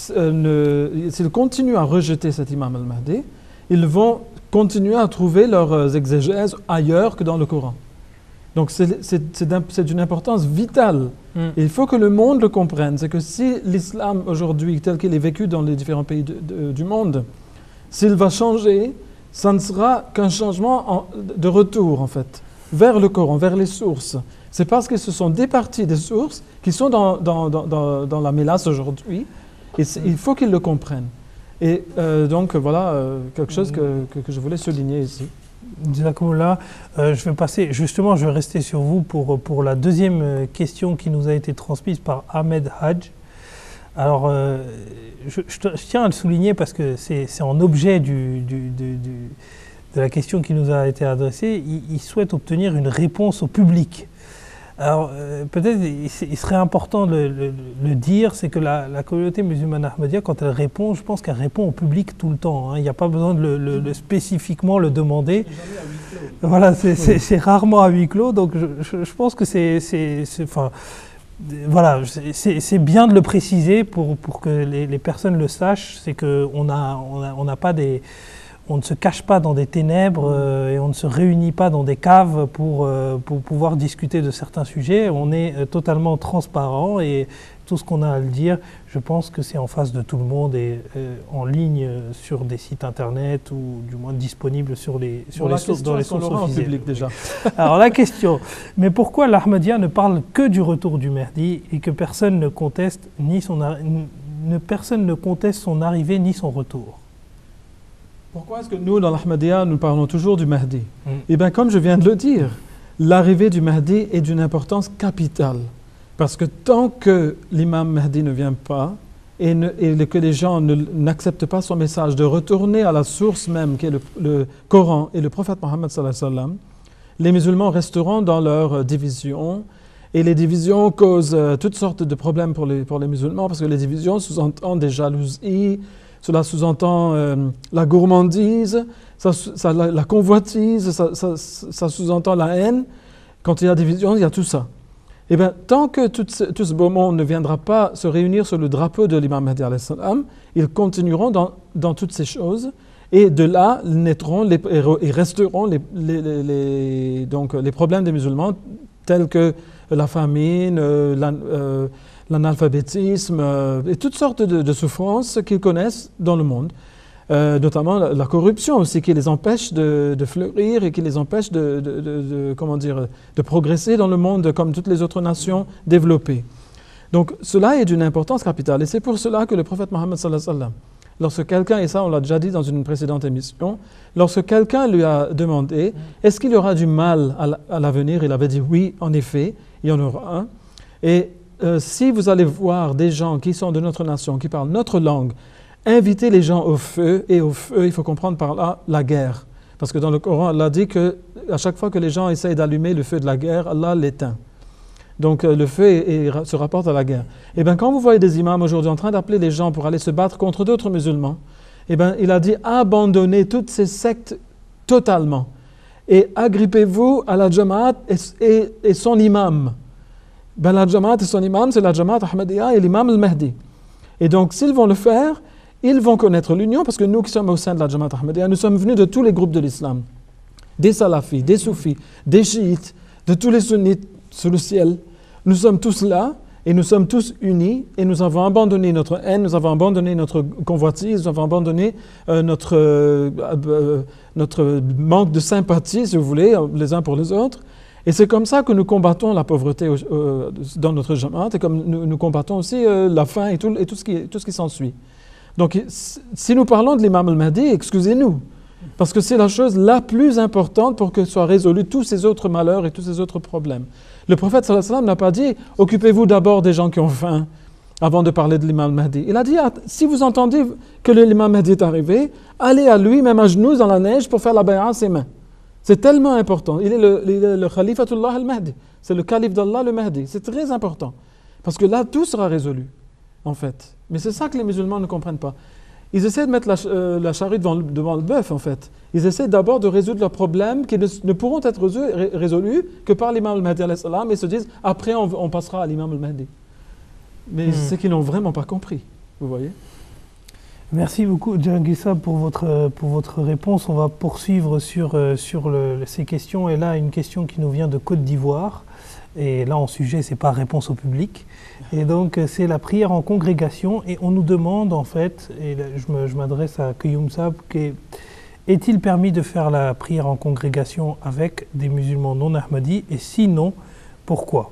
euh, ne, s'ils continuent à rejeter cet imam al-Mahdi, ils vont continuer à trouver leurs exégèses ailleurs que dans le Coran. Donc c'est, c'est, c'est, c'est d'une importance vitale. Mm. Et il faut que le monde le comprenne. C'est que si l'islam aujourd'hui, tel qu'il est vécu dans les différents pays de, de, du monde, s'il va changer, ça ne sera qu'un changement en, de retour, en fait, vers le Coran, vers les sources. C'est parce que ce sont des parties des sources qui sont dans, dans, dans, dans, dans la mélasse aujourd'hui. Et mm. il faut qu'ils le comprennent. Et euh, donc voilà euh, quelque chose que, que, que je voulais souligner ici. Là, euh, je vais passer, justement, je vais rester sur vous pour, pour la deuxième question qui nous a été transmise par Ahmed Hadj. Alors, euh, je, je, je tiens à le souligner parce que c'est, c'est en objet du, du, du, du, de la question qui nous a été adressée. Il, il souhaite obtenir une réponse au public. Alors, euh, peut-être il, il serait important de le, le, le dire, c'est que la, la communauté musulmane ahmadiyya, quand elle répond, je pense qu'elle répond au public tout le temps. Hein. Il n'y a pas besoin de le, le, le spécifiquement le demander. Voilà, c'est, c'est, c'est rarement à huis clos. Donc, je, je, je pense que c'est, c'est, c'est, enfin, voilà, c'est, c'est bien de le préciser pour, pour que les, les personnes le sachent. C'est qu'on a, on a, on n'a pas des On ne se cache pas dans des ténèbres euh, et on ne se réunit pas dans des caves pour, euh, pour pouvoir discuter de certains sujets. On est euh, totalement transparent et tout ce qu'on a à le dire, je pense que c'est en face de tout le monde et euh, en ligne euh, sur des sites internet ou du moins disponible sur les, sur bon, les sources, dans les sources officielles. Public déjà. Alors la question, mais pourquoi l'Ahmadiyya ne parle que du retour du Mahdi et que personne ne conteste, ni son, ne, personne ne conteste son arrivée ni son retour? Pourquoi est-ce que nous, dans l'Ahmadiyya, nous parlons toujours du Mahdi? mm. Eh bien, comme je viens de le dire, l'arrivée du Mahdi est d'une importance capitale. Parce que tant que l'imam Mahdi ne vient pas et, ne, et que les gens ne, n'acceptent pas son message de retourner à la source même, qui est le, le Coran et le prophète Mohammed sallallahu alayhi wa sallam, les musulmans resteront dans leur division. Et les divisions causent euh, toutes sortes de problèmes pour les, pour les musulmans, parce que les divisions sous-entendent des jalousies, cela sous-entend euh, la gourmandise, ça, ça, la, la convoitise, ça, ça, ça sous-entend la haine. Quand il y a division, il y a tout ça. Et bien, tant que tout ce, tout ce beau monde ne viendra pas se réunir sur le drapeau de l'imam Mahdi alayhi salam, ils continueront dans, dans toutes ces choses. Et de là naîtront les, et resteront les, les, les, les, donc, les problèmes des musulmans, tels que la famine, euh, la, euh, l'analphabétisme euh, et toutes sortes de, de souffrances qu'ils connaissent dans le monde, euh, notamment la, la corruption aussi qui les empêche de, de fleurir et qui les empêche de, de, de, de, comment dire, de progresser dans le monde comme toutes les autres nations développées. Donc cela est d'une importance capitale et c'est pour cela que le prophète Mohammed sallallahu alayhi wa sallam, lorsque quelqu'un, et ça on l'a déjà dit dans une précédente émission, lorsque quelqu'un lui a demandé est-ce qu'il y aura du mal à l'avenir, il avait dit oui, en effet, il y en aura un. Et Euh, si vous allez voir des gens qui sont de notre nation, qui parlent notre langue, invitez les gens au feu, et au feu, il faut comprendre par là la guerre. Parce que dans le Coran, Allah dit qu'à chaque fois que les gens essayent d'allumer le feu de la guerre, Allah l'éteint. Donc euh, le feu est, est, se rapporte à la guerre. Et bien quand vous voyez des imams aujourd'hui en train d'appeler les gens pour aller se battre contre d'autres musulmans, et bien il a dit abandonnez toutes ces sectes totalement et agrippez-vous à la Jamaat et, et, et son imam. Ben, la Jamaat et son imam, c'est la Jamaat Ahmadiyya et l'imam al-Mahdi. Et donc, s'ils vont le faire, ils vont connaître l'union, parce que nous qui sommes au sein de la Jamaat Ahmadiyya, nous sommes venus de tous les groupes de l'islam, des salafis, des soufis, des chiites, de tous les sunnites sous le ciel. Nous sommes tous là, et nous sommes tous unis, et nous avons abandonné notre haine, nous avons abandonné notre convoitise, nous avons abandonné euh, notre, euh, euh, notre manque de sympathie, si vous voulez, les uns pour les autres. Et c'est comme ça que nous combattons la pauvreté euh, dans notre Jamaat, et comme nous, nous combattons aussi euh, la faim et tout, et tout ce qui, tout ce qui s'ensuit. Donc, si nous parlons de l'imam al-Mahdi, excusez-nous, Parce que c'est la chose la plus importante pour que soient résolus tous ces autres malheurs et tous ces autres problèmes. Le prophète sallallahu alayhi wa sallam n'a pas dit « Occupez-vous d'abord des gens qui ont faim » avant de parler de l'imam Mahdi. Il a dit « Si vous entendez que l'imam Mahdi est arrivé, allez à lui, même à genoux dans la neige, pour faire la bay'a à ses mains. » C'est tellement important. Il est le, il est le Khalifatullah al-Mahdi. C'est le calife d'Allah, le Mahdi. C'est très important. Parce que là, tout sera résolu, en fait. Mais c'est ça que les musulmans ne comprennent pas. Ils essaient de mettre la, euh, la charrue devant, devant le bœuf, en fait. Ils essaient d'abord de résoudre leurs problèmes qui ne, ne pourront être résolus, résolus que par l'imam al-Mahdi alayhi salam, et se disent, après, on, on passera à l'imam al-Mahdi. Mais hmm. c'est qu'ils n'ont vraiment pas compris, vous voyez. Merci beaucoup, Djanguissa, pour votre, pour votre réponse. On va poursuivre sur, sur le, ces questions. Et là, une question qui nous vient de Côte d'Ivoire. Et là, en sujet, ce n'est pas réponse au public. Et donc, c'est la prière en congrégation. Et on nous demande, en fait, et là, je m'adresse à Kyoum Sab, est-il permis de faire la prière en congrégation avec des musulmans non ahmadis? Et sinon, pourquoi?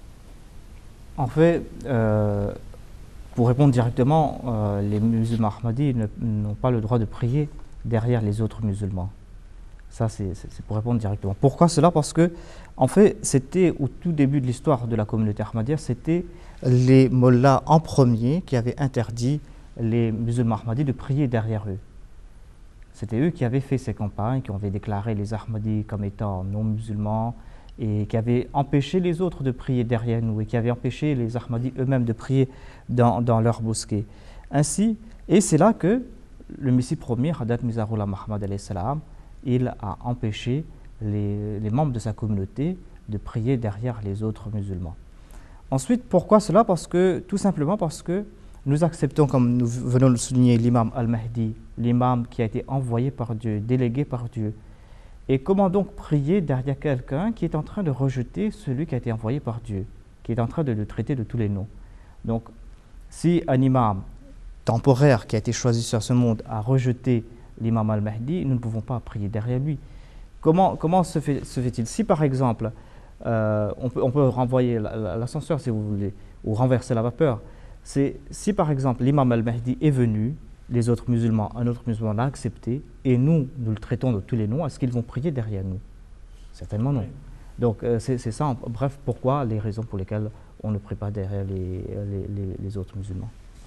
En fait, euh, pour répondre directement, euh, les musulmans ahmadis n'ont pas le droit de prier derrière les autres musulmans. Ça, c'est pour répondre directement. Pourquoi cela? Parce que, en fait, c'était au tout début de l'histoire de la communauté ahmadiyya, c'était les mollahs en premier qui avaient interdit les musulmans ahmadis de prier derrière eux. C'était eux qui avaient fait ces campagnes, qui avaient déclaré les ahmadis comme étant non musulmans et qui avaient empêché les autres de prier derrière nous et qui avaient empêché les ahmadis eux-mêmes de prier dans, dans leur mosquée. Ainsi, et c'est là que le Messie premier, Hadrat Mirza Ghulam Ahmad alayhi salam, il a empêché les, les membres de sa communauté de prier derrière les autres musulmans. Ensuite, pourquoi cela? Parce que, tout simplement parce que nous acceptons, comme nous venons de le souligner, l'imam al-Mahdi, l'imam qui a été envoyé par Dieu, délégué par Dieu. Et comment donc prier derrière quelqu'un qui est en train de rejeter celui qui a été envoyé par Dieu, qui est en train de le traiter de tous les noms? Donc, si un imam temporaire qui a été choisi sur ce monde a rejeté l'imam al-Mahdi, nous ne pouvons pas prier derrière lui. Comment, comment se fait, se fait-il? Si par exemple, euh, on, peut, on peut renvoyer l'ascenseur si vous voulez, ou renverser la vapeur, c'est si par exemple l'imam al-Mahdi est venu, les autres musulmans, un autre musulman l'a accepté, et nous, nous le traitons de tous les noms, est-ce qu'ils vont prier derrière nous? Certainement non. Donc euh, c'est ça, en bref, pourquoi, les raisons pour lesquelles on ne prie pas derrière les, les, les, les autres musulmans.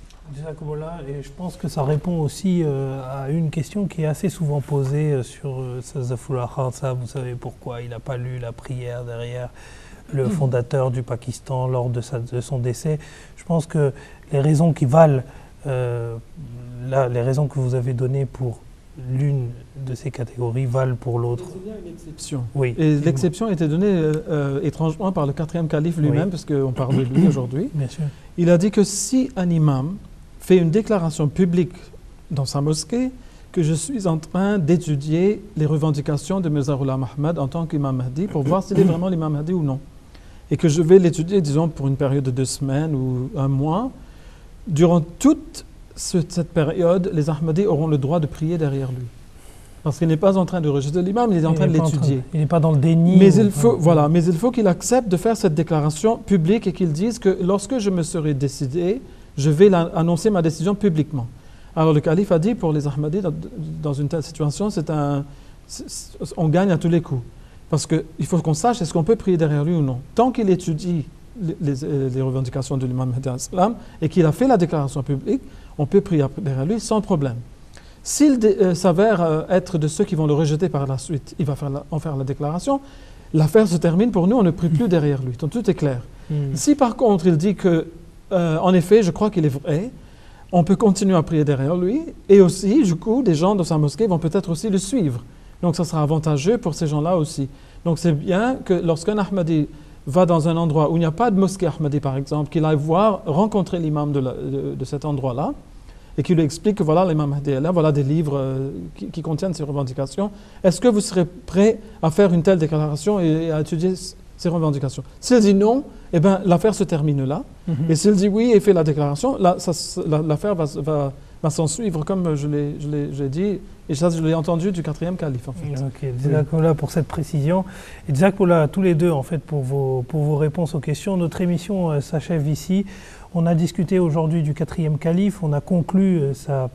Et je pense que ça répond aussi euh, à une question qui est assez souvent posée euh, sur euh, Sazzafullah Khan Sahab. Vous savez pourquoi il n'a pas lu la prière derrière le fondateur du Pakistan lors de, sa, de son décès. Je pense que les raisons qui valent, euh, là, les raisons que vous avez données pour l'une de ces catégories valent pour l'autre. Il y a une exception. Oui. Et l'exception a été donnée euh, euh, étrangement par le quatrième calife lui-même, oui. parce qu'on parle de lui aujourd'hui. Bien sûr. Il a dit que si un imam fait une déclaration publique dans sa mosquée que je suis en train d'étudier les revendications de Mirza Ghulam Ahmad en tant qu'imam Mahdi pour voir s'il est vraiment l'imam Mahdi ou non. Et que je vais l'étudier, disons, pour une période de deux semaines ou un mois. Durant toute ce, cette période, les Ahmadis auront le droit de prier derrière lui. Parce qu'il n'est pas en train de rejeter l'imam, il est en train de l'étudier. Il n'est pas dans le déni. Mais il faut, voilà, mais il faut qu'il accepte de faire cette déclaration publique et qu'il dise que lorsque je me serai décidé, je vais annoncer ma décision publiquement. Alors le calife a dit pour les Ahmadis, dans, dans une telle situation, c'est un, c'est, on gagne à tous les coups. Parce qu'il faut qu'on sache est-ce qu'on peut prier derrière lui ou non. Tant qu'il étudie les, les, les revendications de l'imam Mahdi et qu'il a fait la déclaration publique, on peut prier derrière lui sans problème. S'il euh, s'avère euh, être de ceux qui vont le rejeter par la suite, il va faire la, en faire la déclaration, l'affaire se termine pour nous, on ne prie plus derrière lui. Donc tout est clair. Mm. Si par contre il dit que Euh, en effet, je crois qu'il est vrai. On peut continuer à prier derrière lui. Et aussi, du coup, des gens de sa mosquée vont peut-être aussi le suivre. Donc, ça sera avantageux pour ces gens-là aussi. Donc, c'est bien que lorsqu'un Ahmadi va dans un endroit où il n'y a pas de mosquée Ahmadi, par exemple, qu'il aille voir, rencontrer l'imam de, de, de cet endroit-là et qu'il lui explique que voilà, l'imam Mahdi est là, voilà des livres euh, qui, qui contiennent ces revendications. Est-ce que vous serez prêt à faire une telle déclaration et, et à étudier ces revendications? S'il dit non, eh bien, l'affaire se termine là. Mm-hmm. Et s'il dit oui et fait la déclaration, là, ça, la, l'affaire va, va, va s'en suivre, comme je l'ai dit. Et ça, je l'ai entendu du quatrième calife, en fait. Ok, Jazakallah pour cette précision. Et Jazakallah à tous les deux, en fait, pour vos, pour vos réponses aux questions. Notre émission euh, s'achève ici. On a discuté aujourd'hui du quatrième calife. On a conclu euh, sa,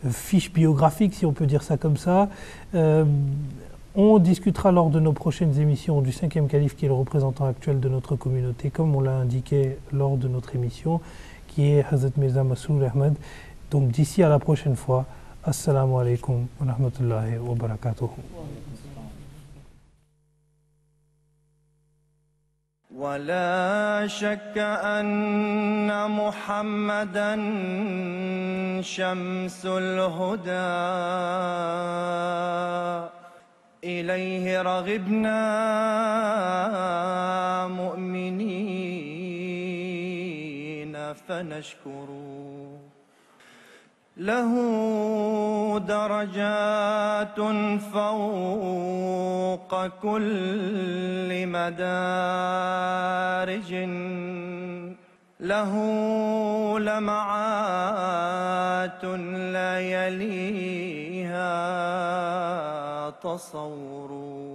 fiche biographique, si on peut dire ça comme ça. Euh, on discutera lors de nos prochaines émissions du cinquième calife, qui est le représentant actuel de notre communauté, comme on l'a indiqué lors de notre émission, qui est Hazrat Mirza Masroor Ahmad. Donc d'ici à la prochaine fois, assalamu alaikum wa rahmatullahi wa barakatuh. ولا شك أن محمدا شمس الهدى إليه رغبنا مؤمنين فنشكر له درجات فوق كل مدارج له لمعات لا يليها تصور